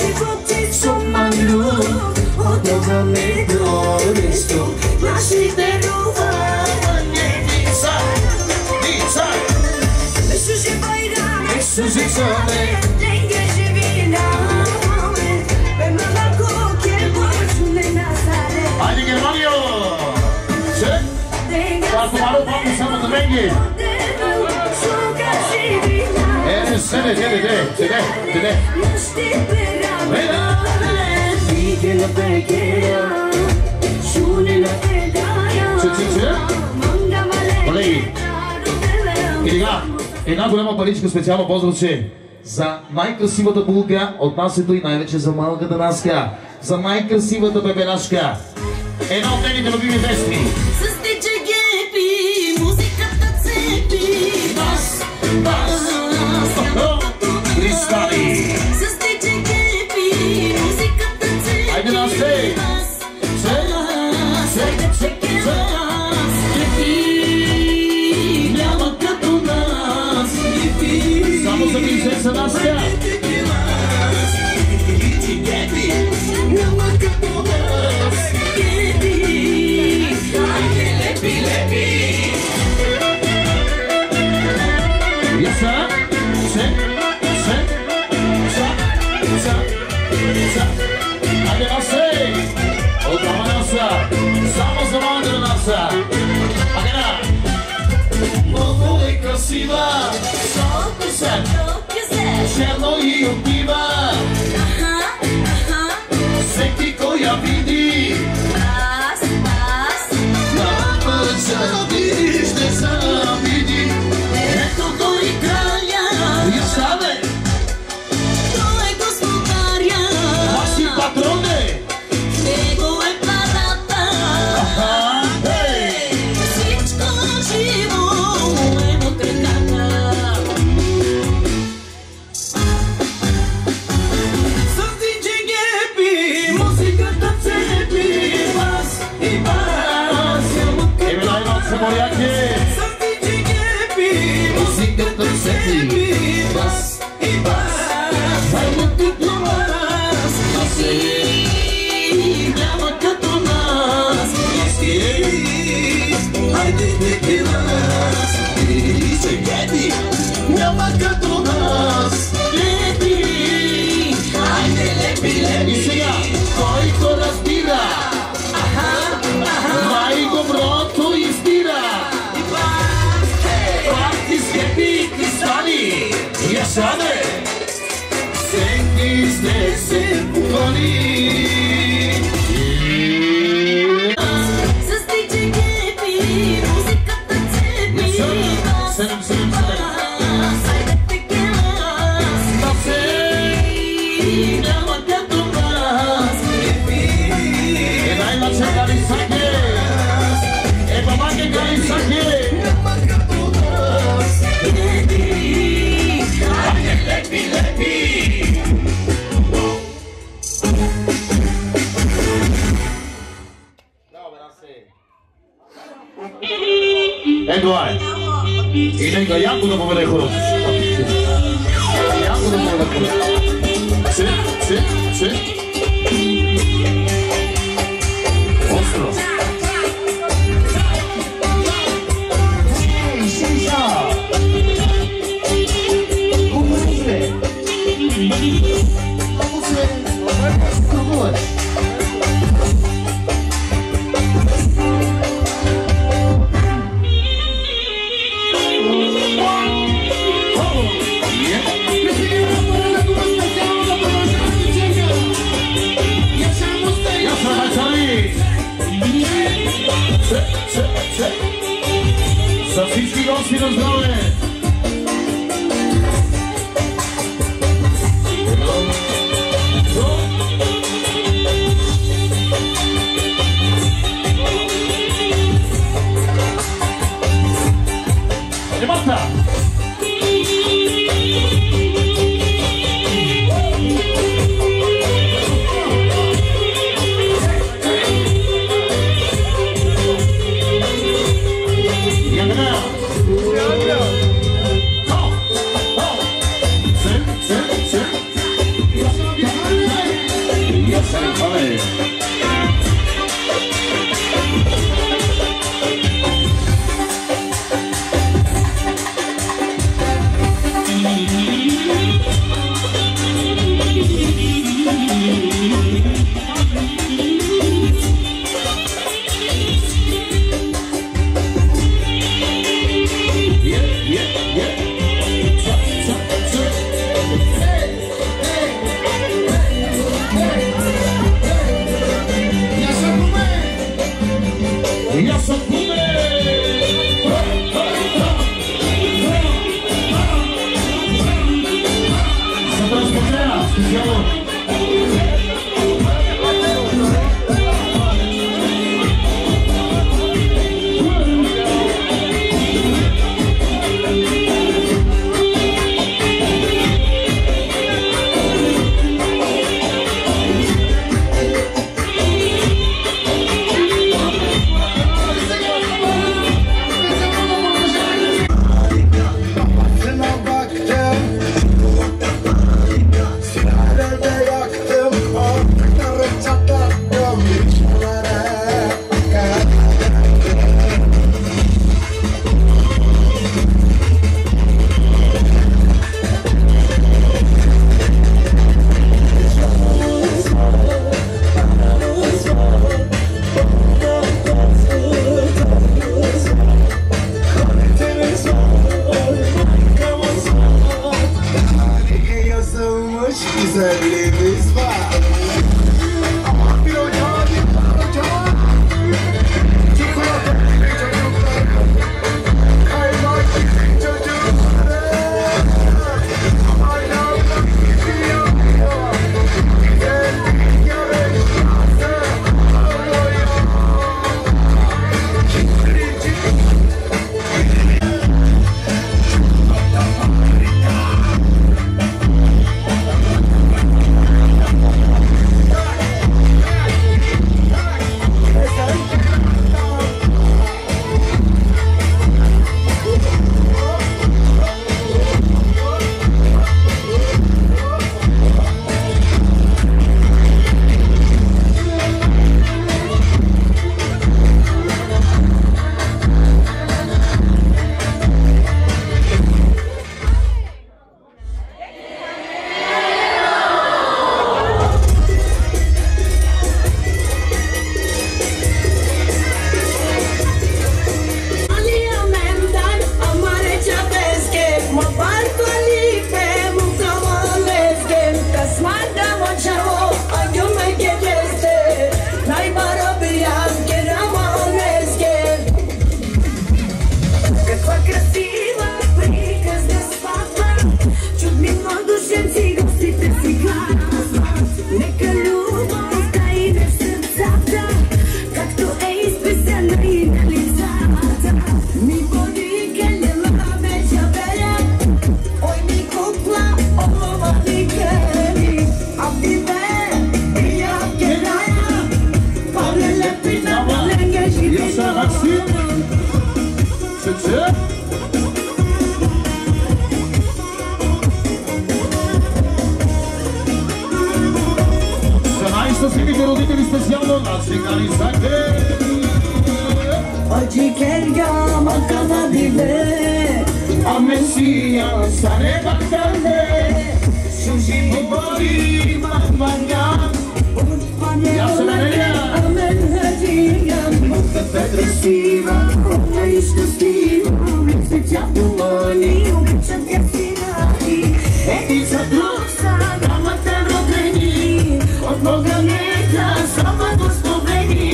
Od toga me doristo, našite ruva, ne nisaj, nisaj. Me suže bajrame, me suže čove, lenge živina me, pe mama koke bočune nazare. Ajde Germanio! Че? Kako malo pamu samo da vengi? Sede, gdje? Che Колеги, и сега, една голяма паричка специално поздравче за най-красивата булка от насето и най-вече за малката Наска, за най-красивата бебелашка. Една от нейните любими песни. С тича гепи, музиката цепи. Бас, кристали. С тича гепи, музиката цепи. Айде на стей. Няма като нас. Само за принцеса Наска. черно и отива. Всеки кой я види, на пътя ти ще завиди. Ето той краля, Яшаве, той е господаря, аз си патроне. него е парата. Всичко живо е в краката. С DJ Гепи музиката цепи, бас и бас. Еми най-новце моряки. С DJ Гепи музиката цепи, бас и бас. Хайде като нас, няма като нас. Хайде ти нас, DJ Гепи няма като нас. Лепи, хайде лепи, лепи. И сега, който разбира, най-доброто избира. Парти с Гепи кристали, Яшане, всеки сте се гони. С DJ Гепи музиката цепи, бас Седем, и седем, бас. Хайде теки нас, няма като нас. Е най-лаче гали саке, е бабаке гали саке. Лепи, лепи. Е, това е. И нека яко да поведе хората. Яко да поведе хората. Се. Остро. Шиша. За всички гости на здраве! Леванта! Ягна! Mi body che le lame bella, oi mi copla, oh ma mi chiedi, a vivere, io che raia, parle le pina, parle che ci vediamo. За сините родители специално на циганисите. Oggi che il gama cava di me, A Messia sarebbe a te. Sushi body mamma. a me hadiya, aggressiva, come istintiva, se ti domani, se ti affidati, e ti saluta, gama te lo veni, o moganeta, sabato sto veni.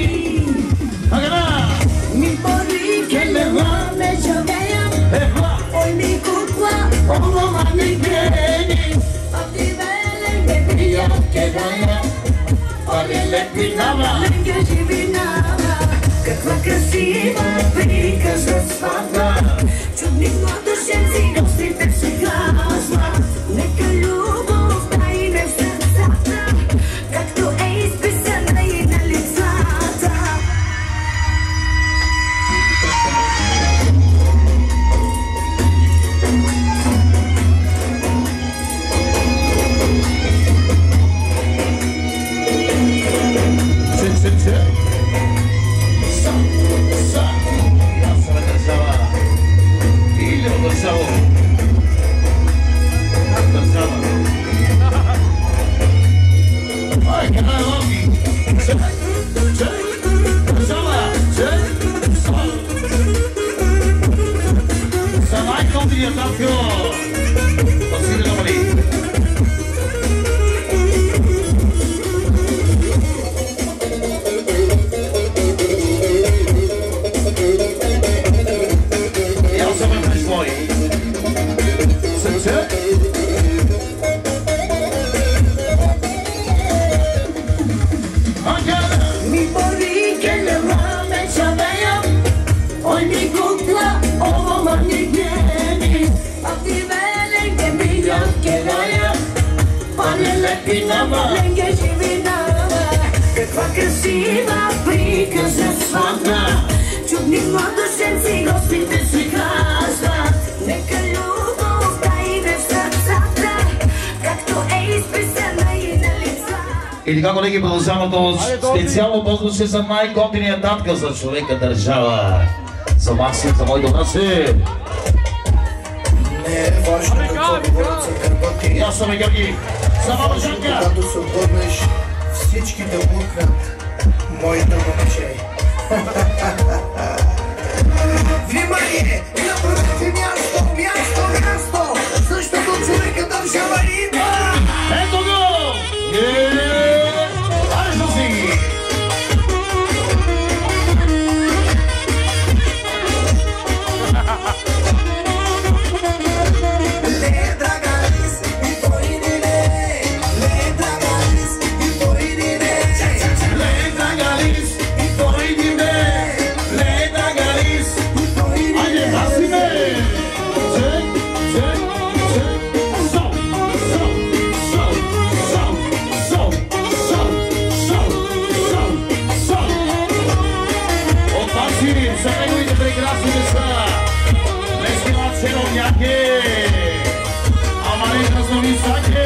Mi porri che le rame giovea, oi mi cucua, o ma mi vieni, a vivere che via che daia, oi le pinava, che ci vinava, che tua crasiva, perché se sfata, ciudni modo scienzi, non si pensi casa, ne che lupo, stai ne sensata, как tu ei spesana и налицата. Mi porri che le rame c'avea, oi mi cucla, oh ma mi vieni, a vivere che via che daia, parle le pinava, che ci vinava, che fa aggressiva, perché se sfata, ciudni modo scienzi, non si pensi casa, ne che lupo, stai ne stazata, как tu ei спесана и налицата. И така, колеги, продължаваме от специално поздравче за най-готиния татка за човека държава. За Максим, за мой добра си. Не е важно какво говорят за гърба ти. Аз съм Георги. За мама Жанка. Когато се обърнеш, всички да лукнат моите момче. Внимание! Направете място, място, място! Защото човека държава има! Ето го! Арежда си! Le dragalis, i твои дине! Le dragalis, и твои дине! Le dragalis, и твои дине! Le dragalis, и твои дине! Айде, Максиме! Чек, чек, чек! Сол, сол, сол, сол, сол, сол, сол, сол, сол! От Максим за неговите прекрасни деца! Днес имат черновняки! Ама не краснови саки!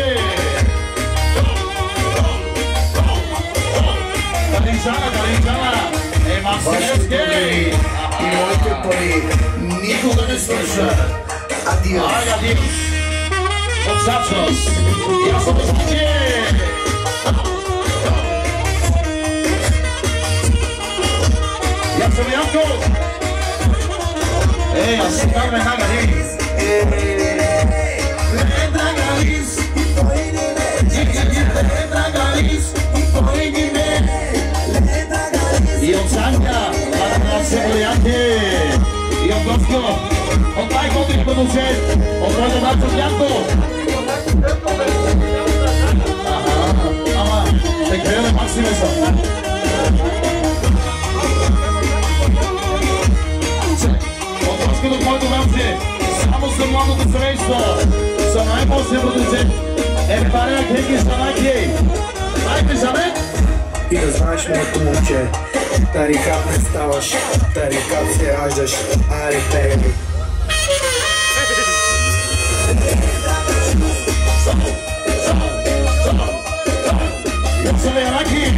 Талинчана! Е, Максимевски! И моите пари никога не свършат. Адиос! Ай, адиос! Muchachos! Я съм Саки! Я съм Янко! Ей, аз си там веднага, не! Le dragalis, i твои дине! Le dragalis, и твои дине! Le dragalis, И от Санка, от Себоянки, и от Госко, от най-готините мъже, от моята брат Янко. Ама, те гледаме Максиме са. от моето време. Само за младото семейство. За най-после продуцент. Паря Кеки за най-кей. Дайте Жанет. И да знаеш, моето момче, тарикат не ставаш, тарикат се раждаш. Аре, бейби. Йосале Раки.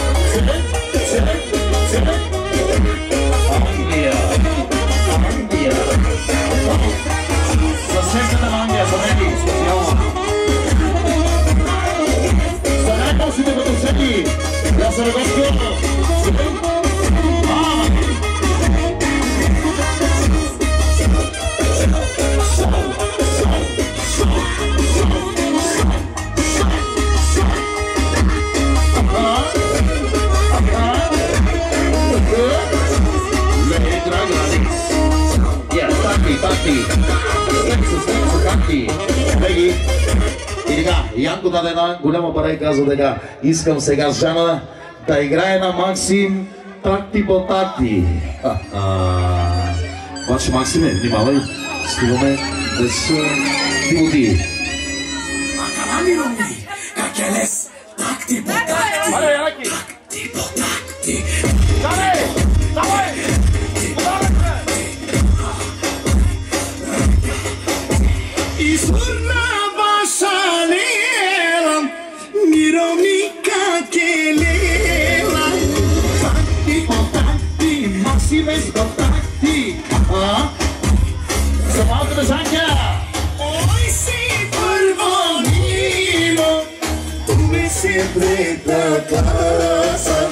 Англия. Съседната на Англия, за мен специално. За най-после продуценти. Я се регостя. Колеги, и така, Янко даде една голяма пара и казва така: искам сега Жана да играе на Максим такти по такти. Обаче, Максиме, внимавай, стигаме без пивоти. Какелес, такти по такти. Такти по такти. Изурна башалела, мировника келела. Такти по такти, Максиме с такти. За малката Жанка. Ой си първо ниво, tu me siempre da casa.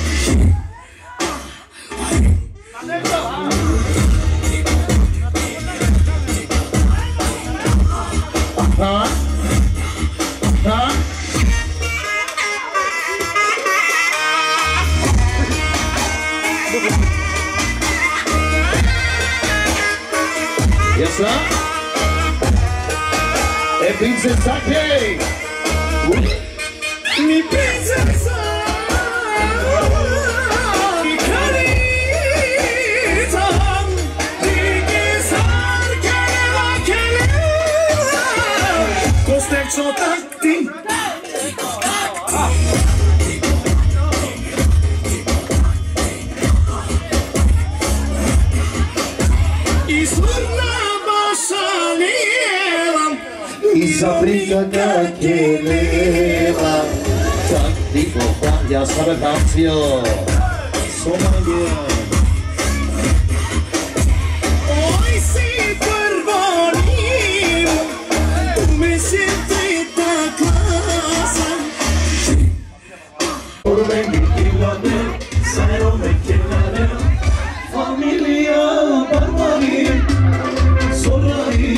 Yes, sir. Princesa Kay. Mi princesa, mi carita, mi gesar kelela kelela, kostekço takti. И забрика какелела. Такти по такти, я сабе танцил. Сомалия. Hoy sí pърво ниво, tu me siempre da casa. Familia Barbari Sorari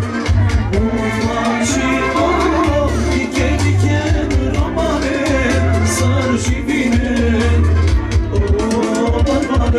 Umaci o Dike dike Romane Sarjibine O Barbari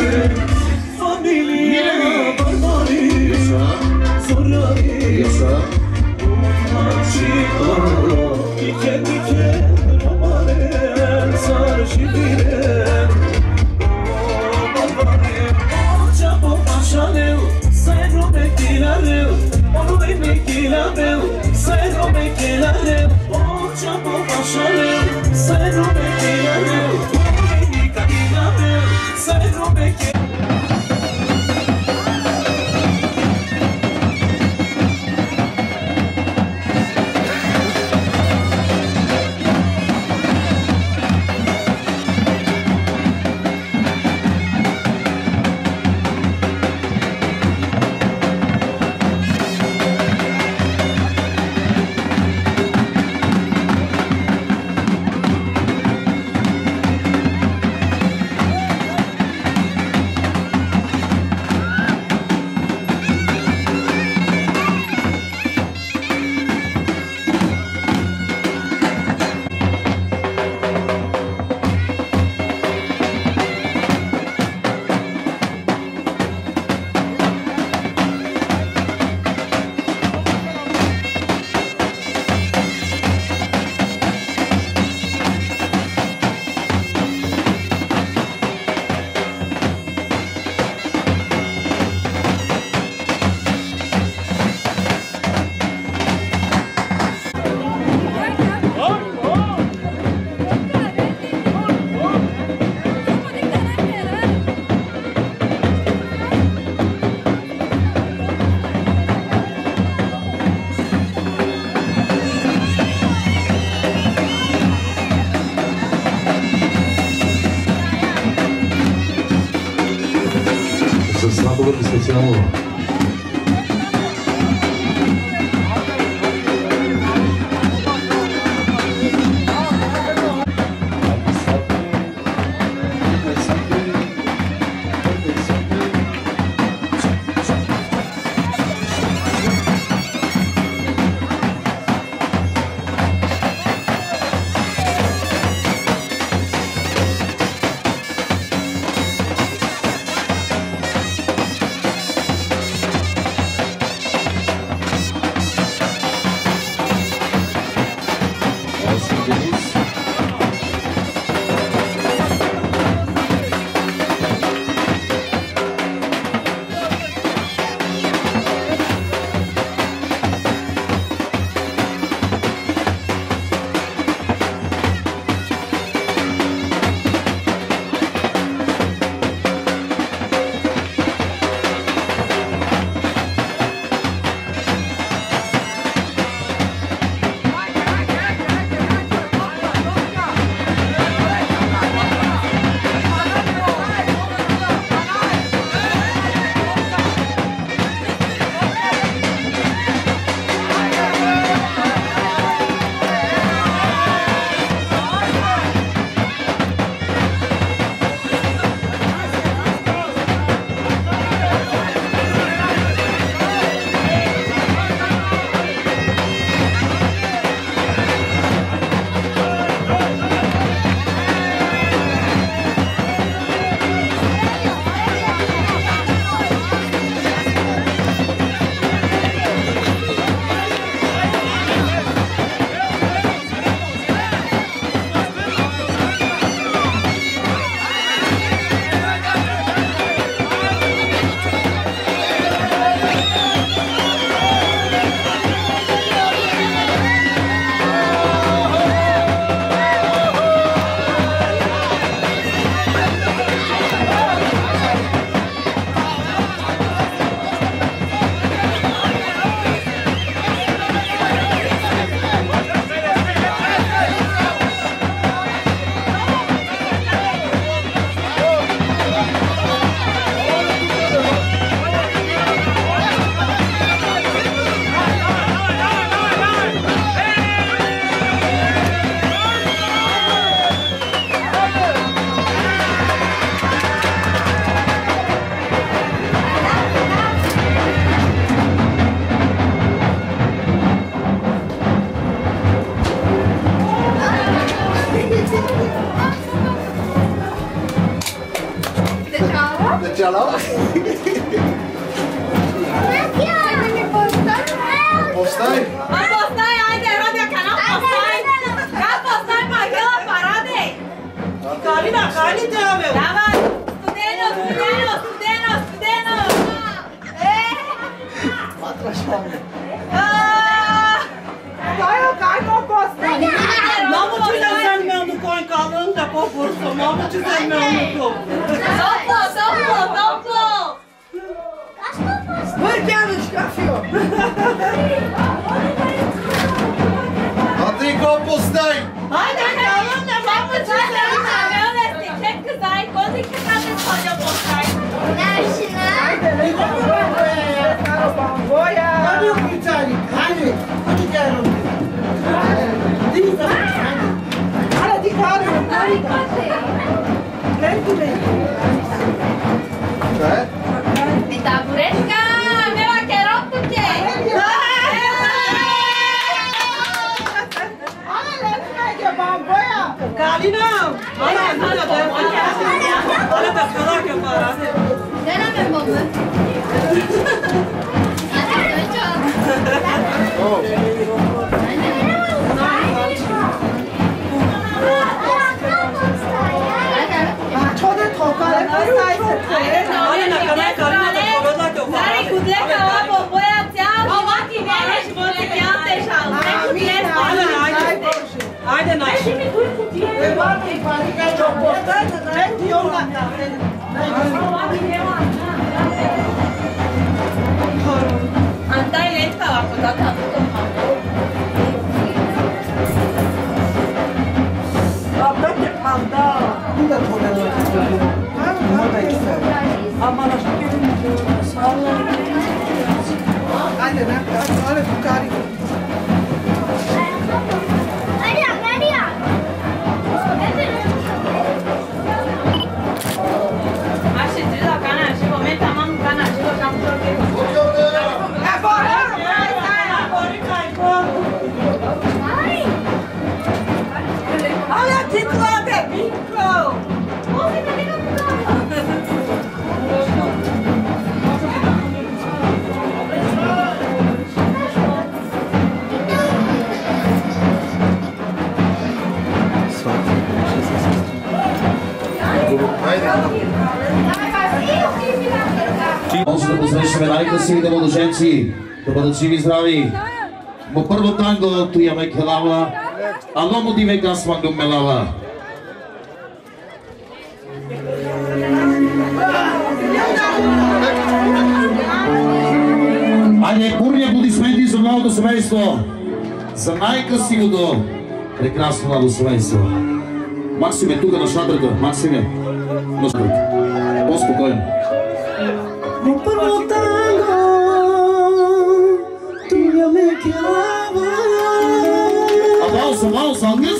ало? Постай! Постай, айде, Радия канал, постай! Как постай, Магела, параде! Калина, кали те, бе! Давай! Студено, студено, студено, студено! Много че да вземем до кой калън, да по-бързо, много че вземем до кой. Топло, топло, топло! Бъркяночка, фио! А ти го постай! Айде, калън, не мога че вземем на меле, стичетка зай, кози ке кате сходя постай! Hadi yok bir tane, hadi. Hadi gel oğlum. Değil mi? Hadi hadi. Mi taburetka, mela keropku ke! Kalina. Hadi da kalak yapar hadi. Deneme baba. Haydi Naşi. Andai lenta la potata. Може да посрещаме най-красивите младоженци, да бъдат живи и здрави. По първо танго туяме келава, ало му диве гасвангом мелава. Айде, бурни аплодисменти за младото семейство, за най-красивото, прекрасно младо семейство. Максиме, тук на шатрата, Максиме, на шатрата. По-спокойно. Първо танго, туя ме келава. Aplauso, aplauso, Angus.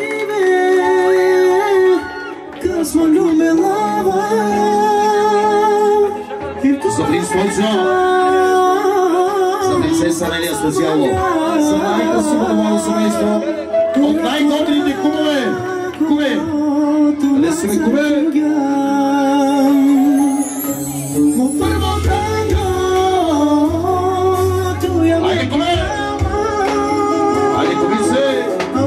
Късно люмелава. За принц Лойчо, за принцеса Нелия специално, за най-красивото младо семейство, от най-готрините кумове. Куме, къде си ме куме? Айде, куме! Айде, кумице!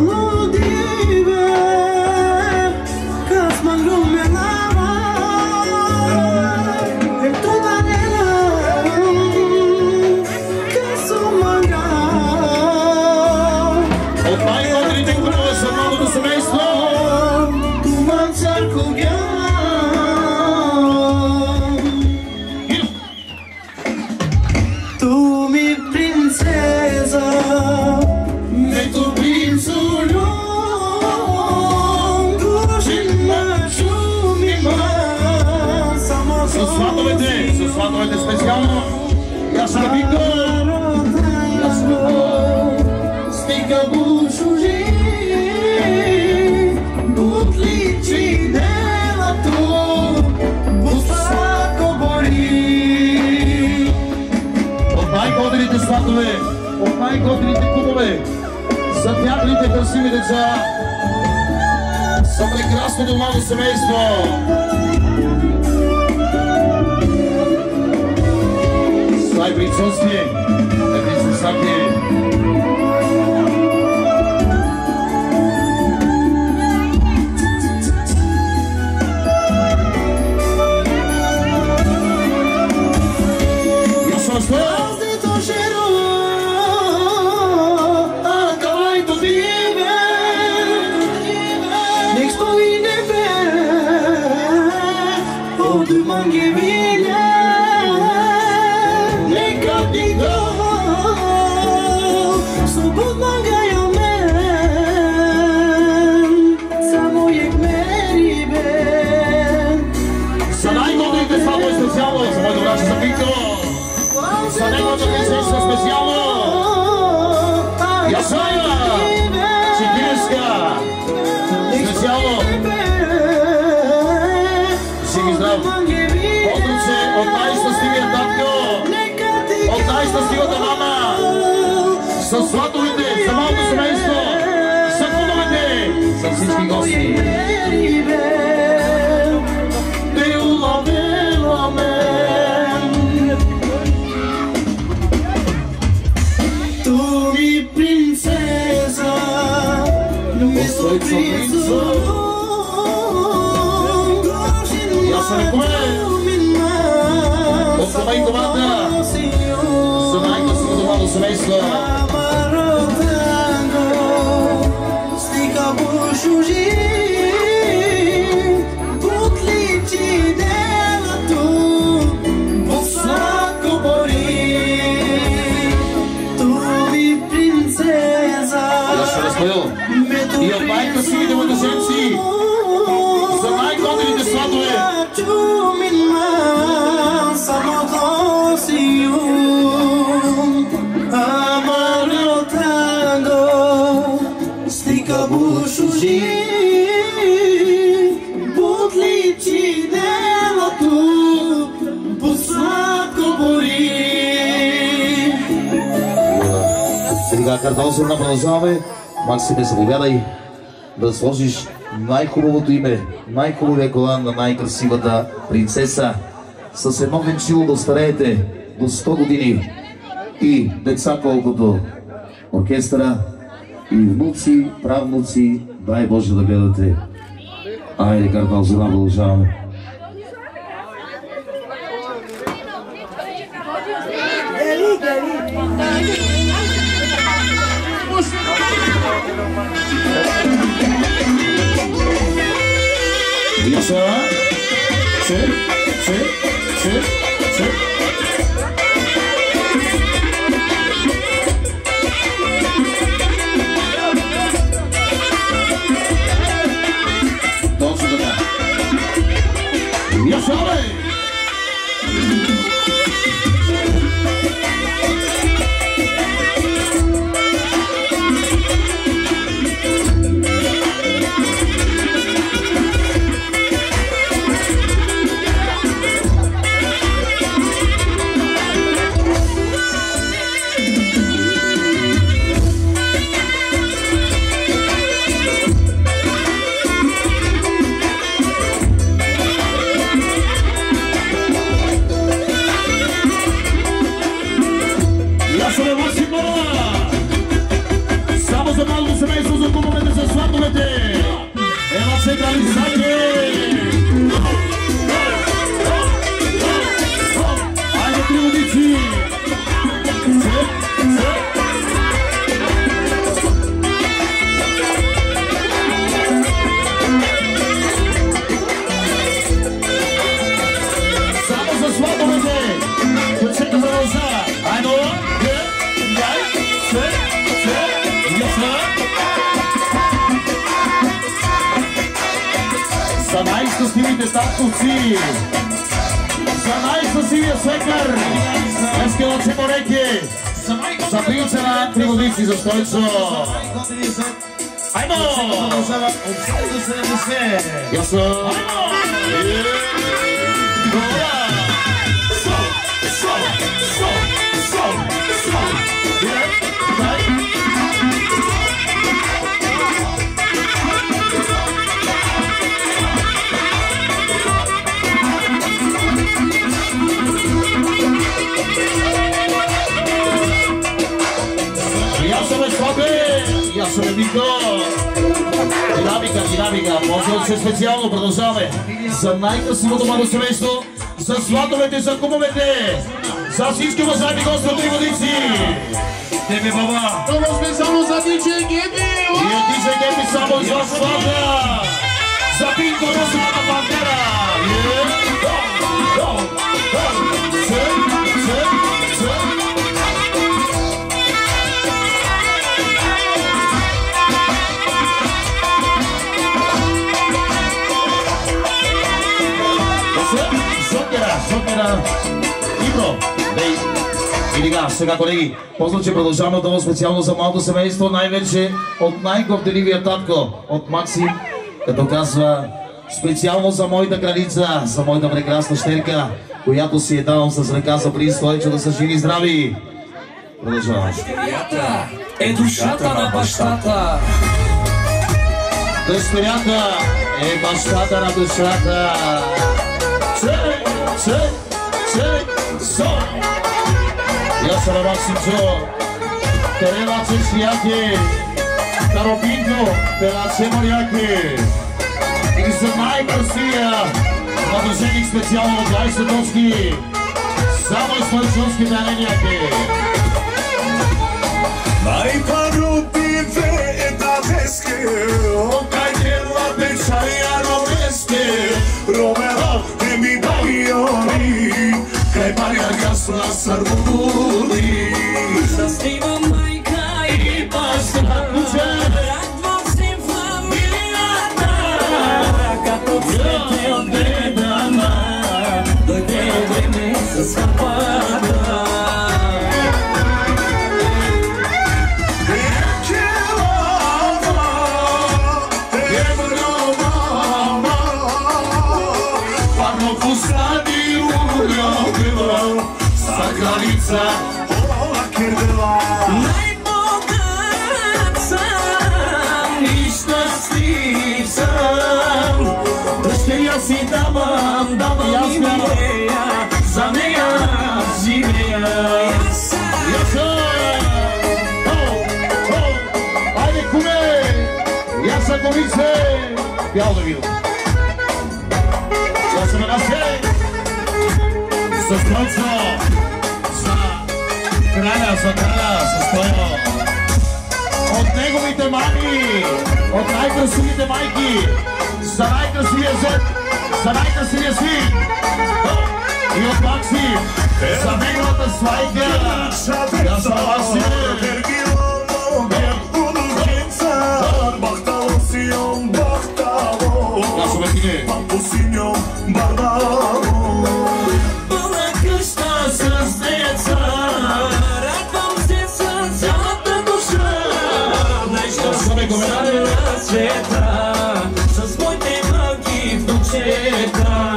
От най-готрините кумове за младото семейство, Tu mi princesa, me tu prințuliu, С сватовете специално, Яшка Виктор, Стига бушужи, бутличи делато, бусако бори. от най-готрините сватове, от най-готрините кумове, за тяхните красиви деца, за прекрасното младо семейство. Най-принцески, най-принцесаки. За неговата принцеса специално Ясая Чекирска специално Сиги здрав Подруче от най-щастливия татко от най-щастливата мама с сватовете за малко семейство за кумовете за всички гости Я се рекуме от дома и домата за най-късното домано семейство. И от най-красивите младеженци за най-годените сладове. Сега кардонсърна продължаваме. Максиме, заповядай да сложиш най-хубавото име, най-хубавия колан на най-красивата принцеса. С едно венчило да остареете до 100 години и деца колкото оркестъра и внуци, правнуци, дай Боже да гледате. Айде, кардон, за продължаваме. Яса, че. Точно така. Яса, бе! За най-щастливите татковци, за най-щастливия свекър, Ескелоче Мореки, за принца на три годици за Стойчо. Аймо! Ясно! Аймо! Шеремико! Динамика. Може се специално продължаваме за най-красивото младо семейство, за сватовете, за кумовете, за всички уважаеми господи водици. Тебе, баба! Това специално за DJ Геби! И DJ Геби само за свата! За Пинко Розовата пантера! Сокера, Ибро, дей. И сега, колеги, после, че продължаваме отново специално за малко семейство, най-вече от най-горделивия татко, от Максим, като казва специално за моята кралица, за моята прекрасна щерка, която си давам с ръка за приз, Стойчо, да са живи и здрави. Продължаваме. Дъщерята е душата на бащата. Дъщерята е бащата на душата. Я съм Максимчо, Терена Чешияки, Таропинко, Пелаче Марияки. И за най-красивия младоженик специално от 20 точки, само изпълнителски даренияки. Най-парутите е дадеске, окайдела бечая ровеске, ровера те ми байори, кай паря гасла сарвури. Щастлива майка и баща, радва си фамилията, като цвете отгледана, дойде време за сватбата. Най-богат съм и щастлив съм. Дъщеря си давам и милея, за нея живея. Айде, куме! Яса комице! Бял да видам. Яса на насе! С Стойчо! За краля, с Стойно! От неговите мами! От най-красивите майки! За най-красивия зет! За най-красивия син! И от Максим! За неговата свайка! Я съм Максим! Пълна къща с деца, радвам се с цялата душа. Най-щастливата на света, с моите малки внучета.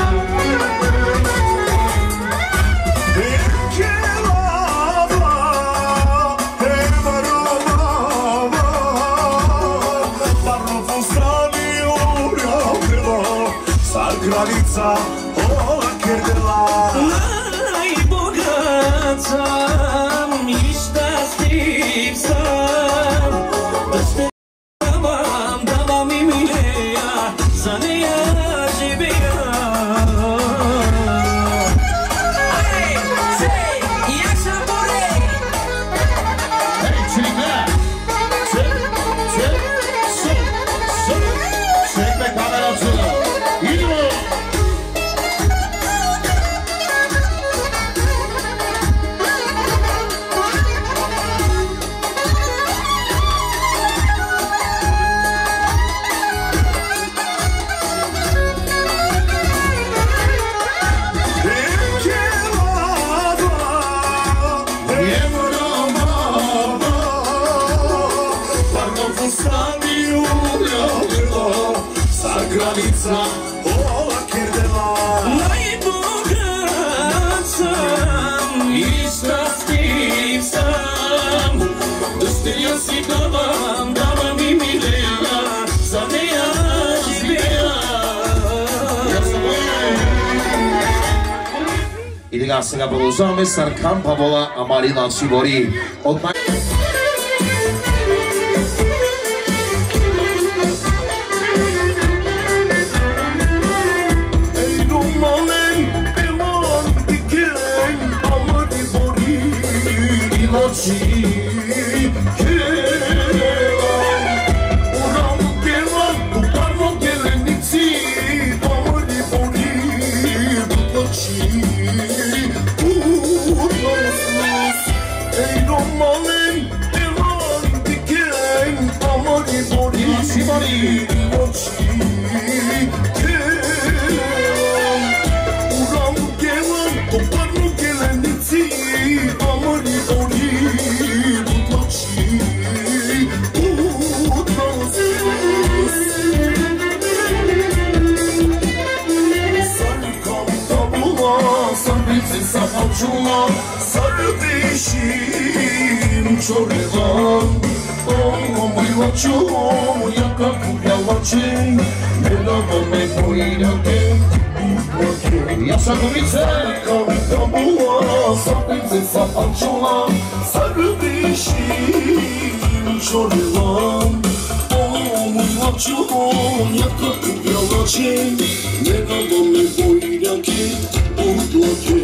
Кралица, о, кирдела. Най-богат съм и щастлив съм. Дъщеря давам и милея, за нея живея. Ей, сей, яша боре. Ей, чилика! Чекай камерата! Идемо! Кралица, о, кирдела. Най-богат съм и щастлив съм. Дъщеря си давам и милея, за нея живея. И така, сега продължаваме с Аркан Павола Амарина Шибори. От Iloči kelam Uram kelam Uparno kelenici Pomori boli Iloči Urnosnos Ej romalen Elan diken Pomori boli Iloči kelam Uram kelam Uparno kelenici Pomori boli Iloči Urnosnos Sarkam tabula Sarbici sahačula Sardišim čorevan Omojlačom Jaka kupjalačem Nedava me pojirake Jasakovice Sarkam tabula Sarbici sahačula Sardišim čorevan Omojlačom Jaka kupjalačem Nedava me pojirake Udlake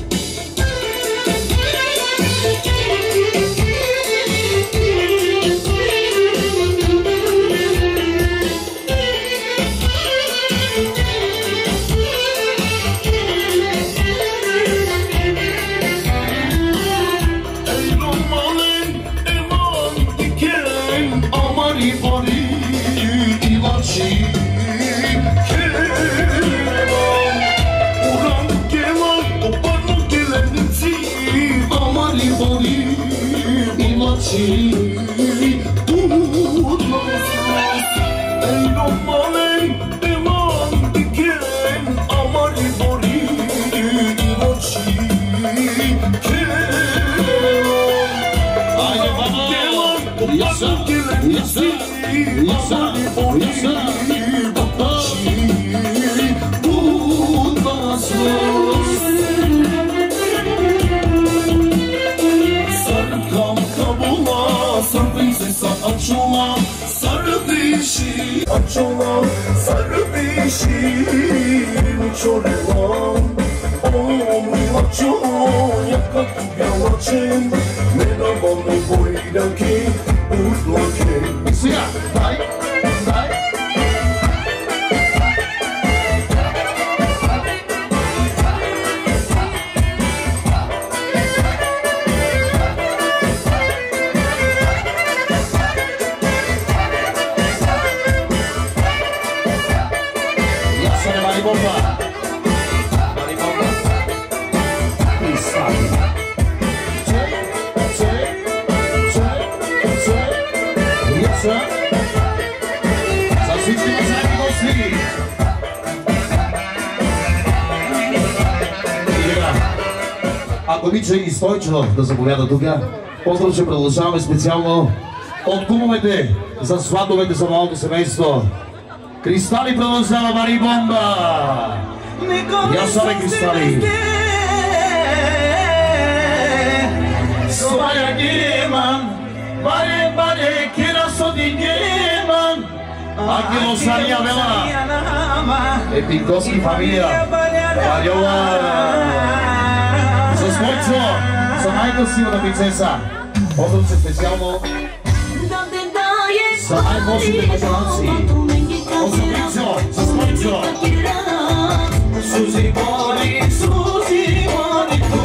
Sardišim čorevan Omojlačom Jaka kupjalačem Nedava me pojirake Udlake Сега, дай, дай Ако обича и Стойчо да заповяда тук, поздрав, че продължаваме специално от кумовете за сватовете за малото семейство. Кристали продължава Марибомба! Я са бе, Кристали! Своя геман, баре, кира соди геман, Акило Сария Вела, Епикоски фамилия, Варьова! За Стойчо, за най-красивата принцеса, поздрав, че специално за най-мощните мъжанци. Поздрав, за Стойчо! Susi Bori, tu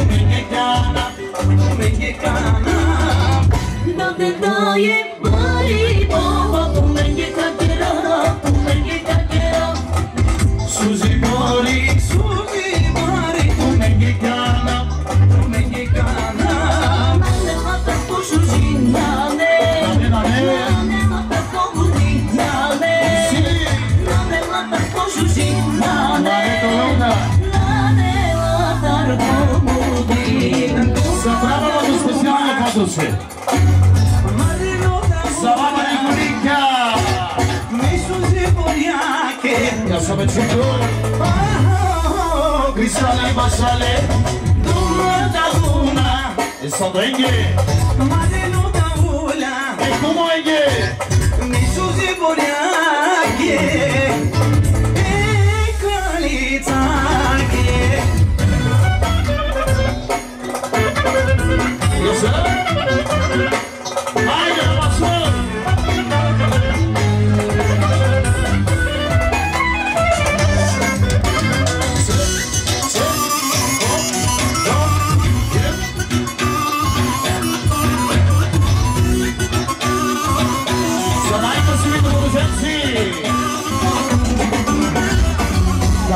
mexicana, Donde daje Maribomba, tu mexicana, Susi Bori, tu mexicana, Nane mata po Jujinane, Nane mata po Budinane, Nane mata po Jujinane, Nane mata po Budinane. Забравяме специално подруше. Завама Николинка! Я съм чуто. Крисали Басале. E Sandrengue. E como é que? Yes, sir.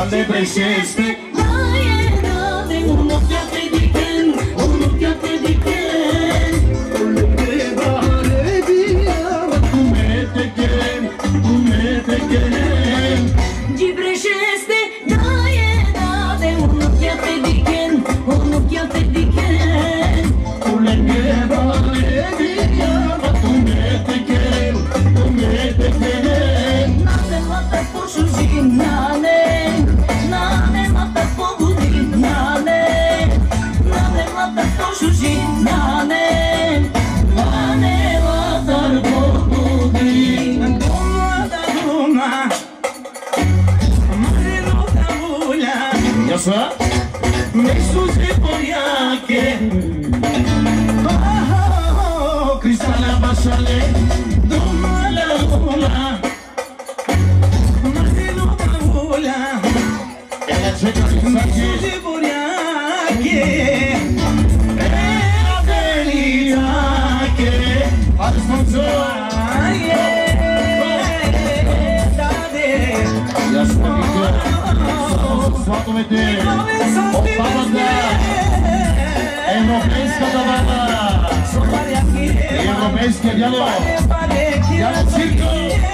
le breșește. Da, e de un occhiate di ken, un occhiate di ken. Le bare via, come te ken. Gi breșește, da, e de un occhiate di ken, un occhiate di ken. Le bare via, come te ken. Nane mata po shuji, nane mata po budi, nane mata po shuji, nane mata po budi. Yasa? Mesuse poriake Kristala basale Domala ola Marino paola Mesuse poriake Adelitake Alfonso! Yasa Vito! Сватовете! Отпадата! Европейска давана! Европейския дядо! Дядо Цирко!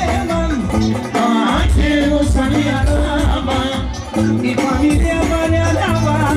Quiero salir a la cama y familia vale a la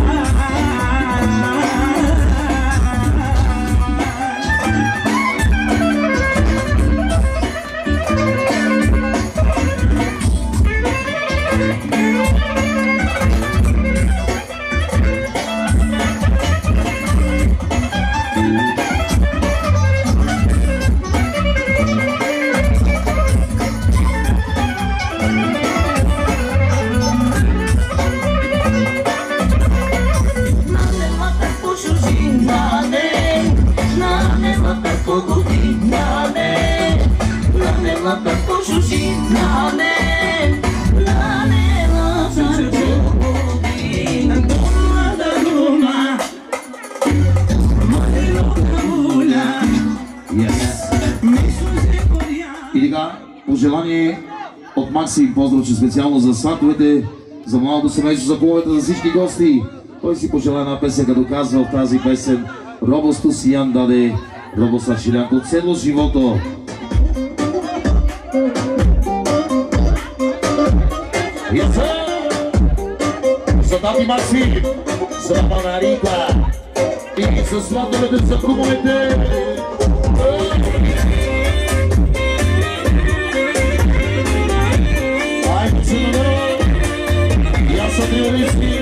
И така, пожелание от Максим, поздравче специално за сватовете, за младото семейство, за половете, за всички гости. Той си пожела една песен, като казва в тази песен: Робосто Сиян даде, Робоса Чилянко, цело живото. За тати Максим, за Панарита и за сватовете, за кумовете. Айде, синове, и аз съм терористи.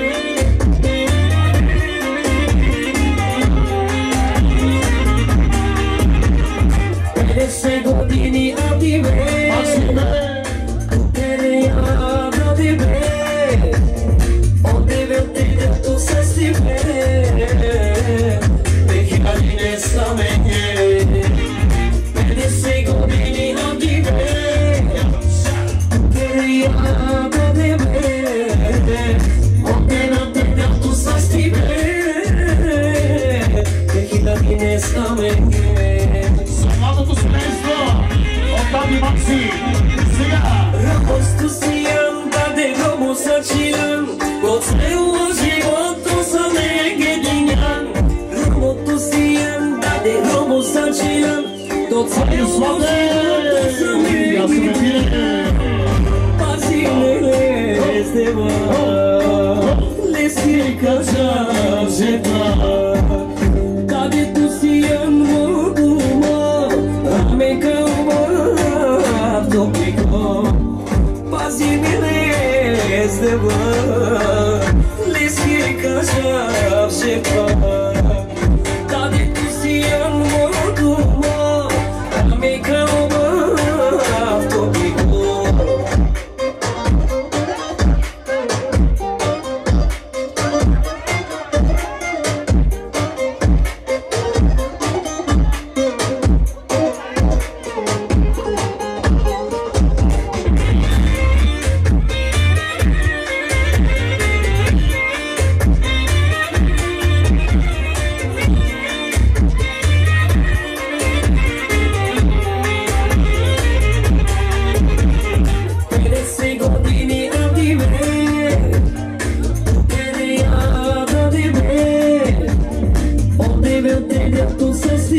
50 години оди бе, къде я броди бе, от 9-то сести бе, 2000 не саме, 50 години оди бе, къде я броди бе, от 9-то сести бе, 2000 не саме. Младото семейство от тати Максим. Сега! Робосто сиян даде робоса чилан, от цело живото са негединян. Робото сиян даде робоса чилан, до цело живото са негединян. Пази не стева, лески кажа жета, кадето сиян модума, аме кълма в топliko. Пази не стева, лески кажа жета, кадето сиян модума, аме кълма в topliko.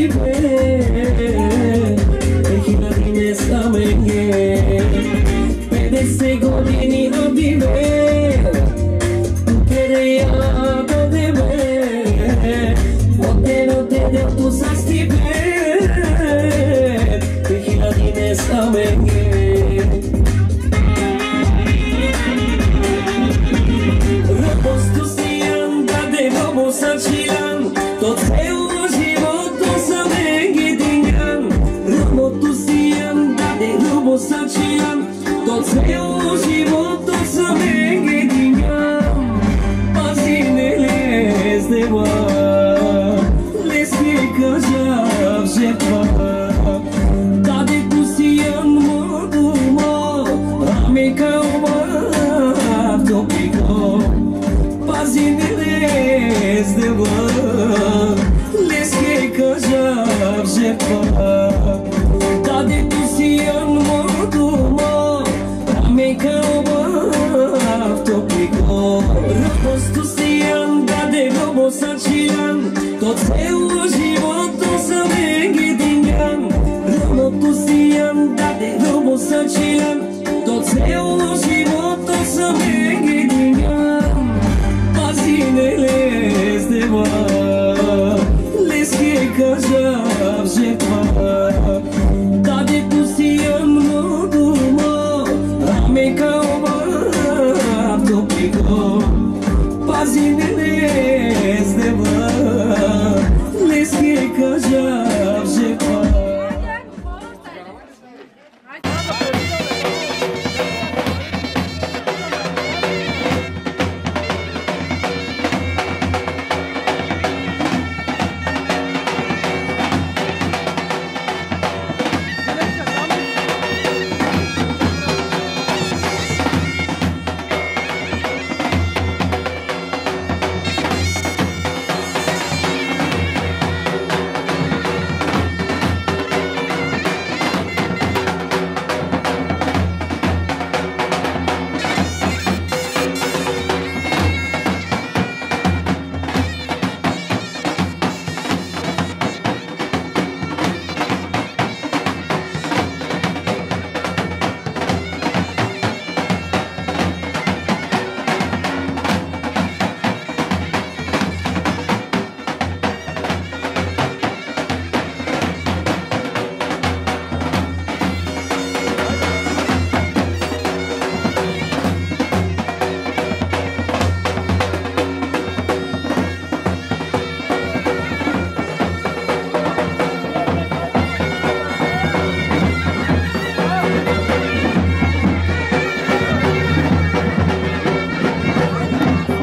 живее, 1000 знамение, 50 години от живее, къде до тебе, от детето с тебе, 1000 знамение. Sacilan, tot cel životu sam negedinjan. Ramotu sijan, da de rubo sacilan, tot cel životu sam negedinjan. Pazi ne lezneva, leske kažav žetva. Da de tu sijan moduma, rame kao mav topiko. Pazi ne lezneva, leske kažav žetva. Da de tu sijan moduma, rame kao mav topiko. Radostu sijan, da de robo sačilan, to celo životu sam negedinjan. Ramotu sijan, da de robo sačilan, to celo životu sam negedinjan. Pazi ne lezneva, leske kažav žetva.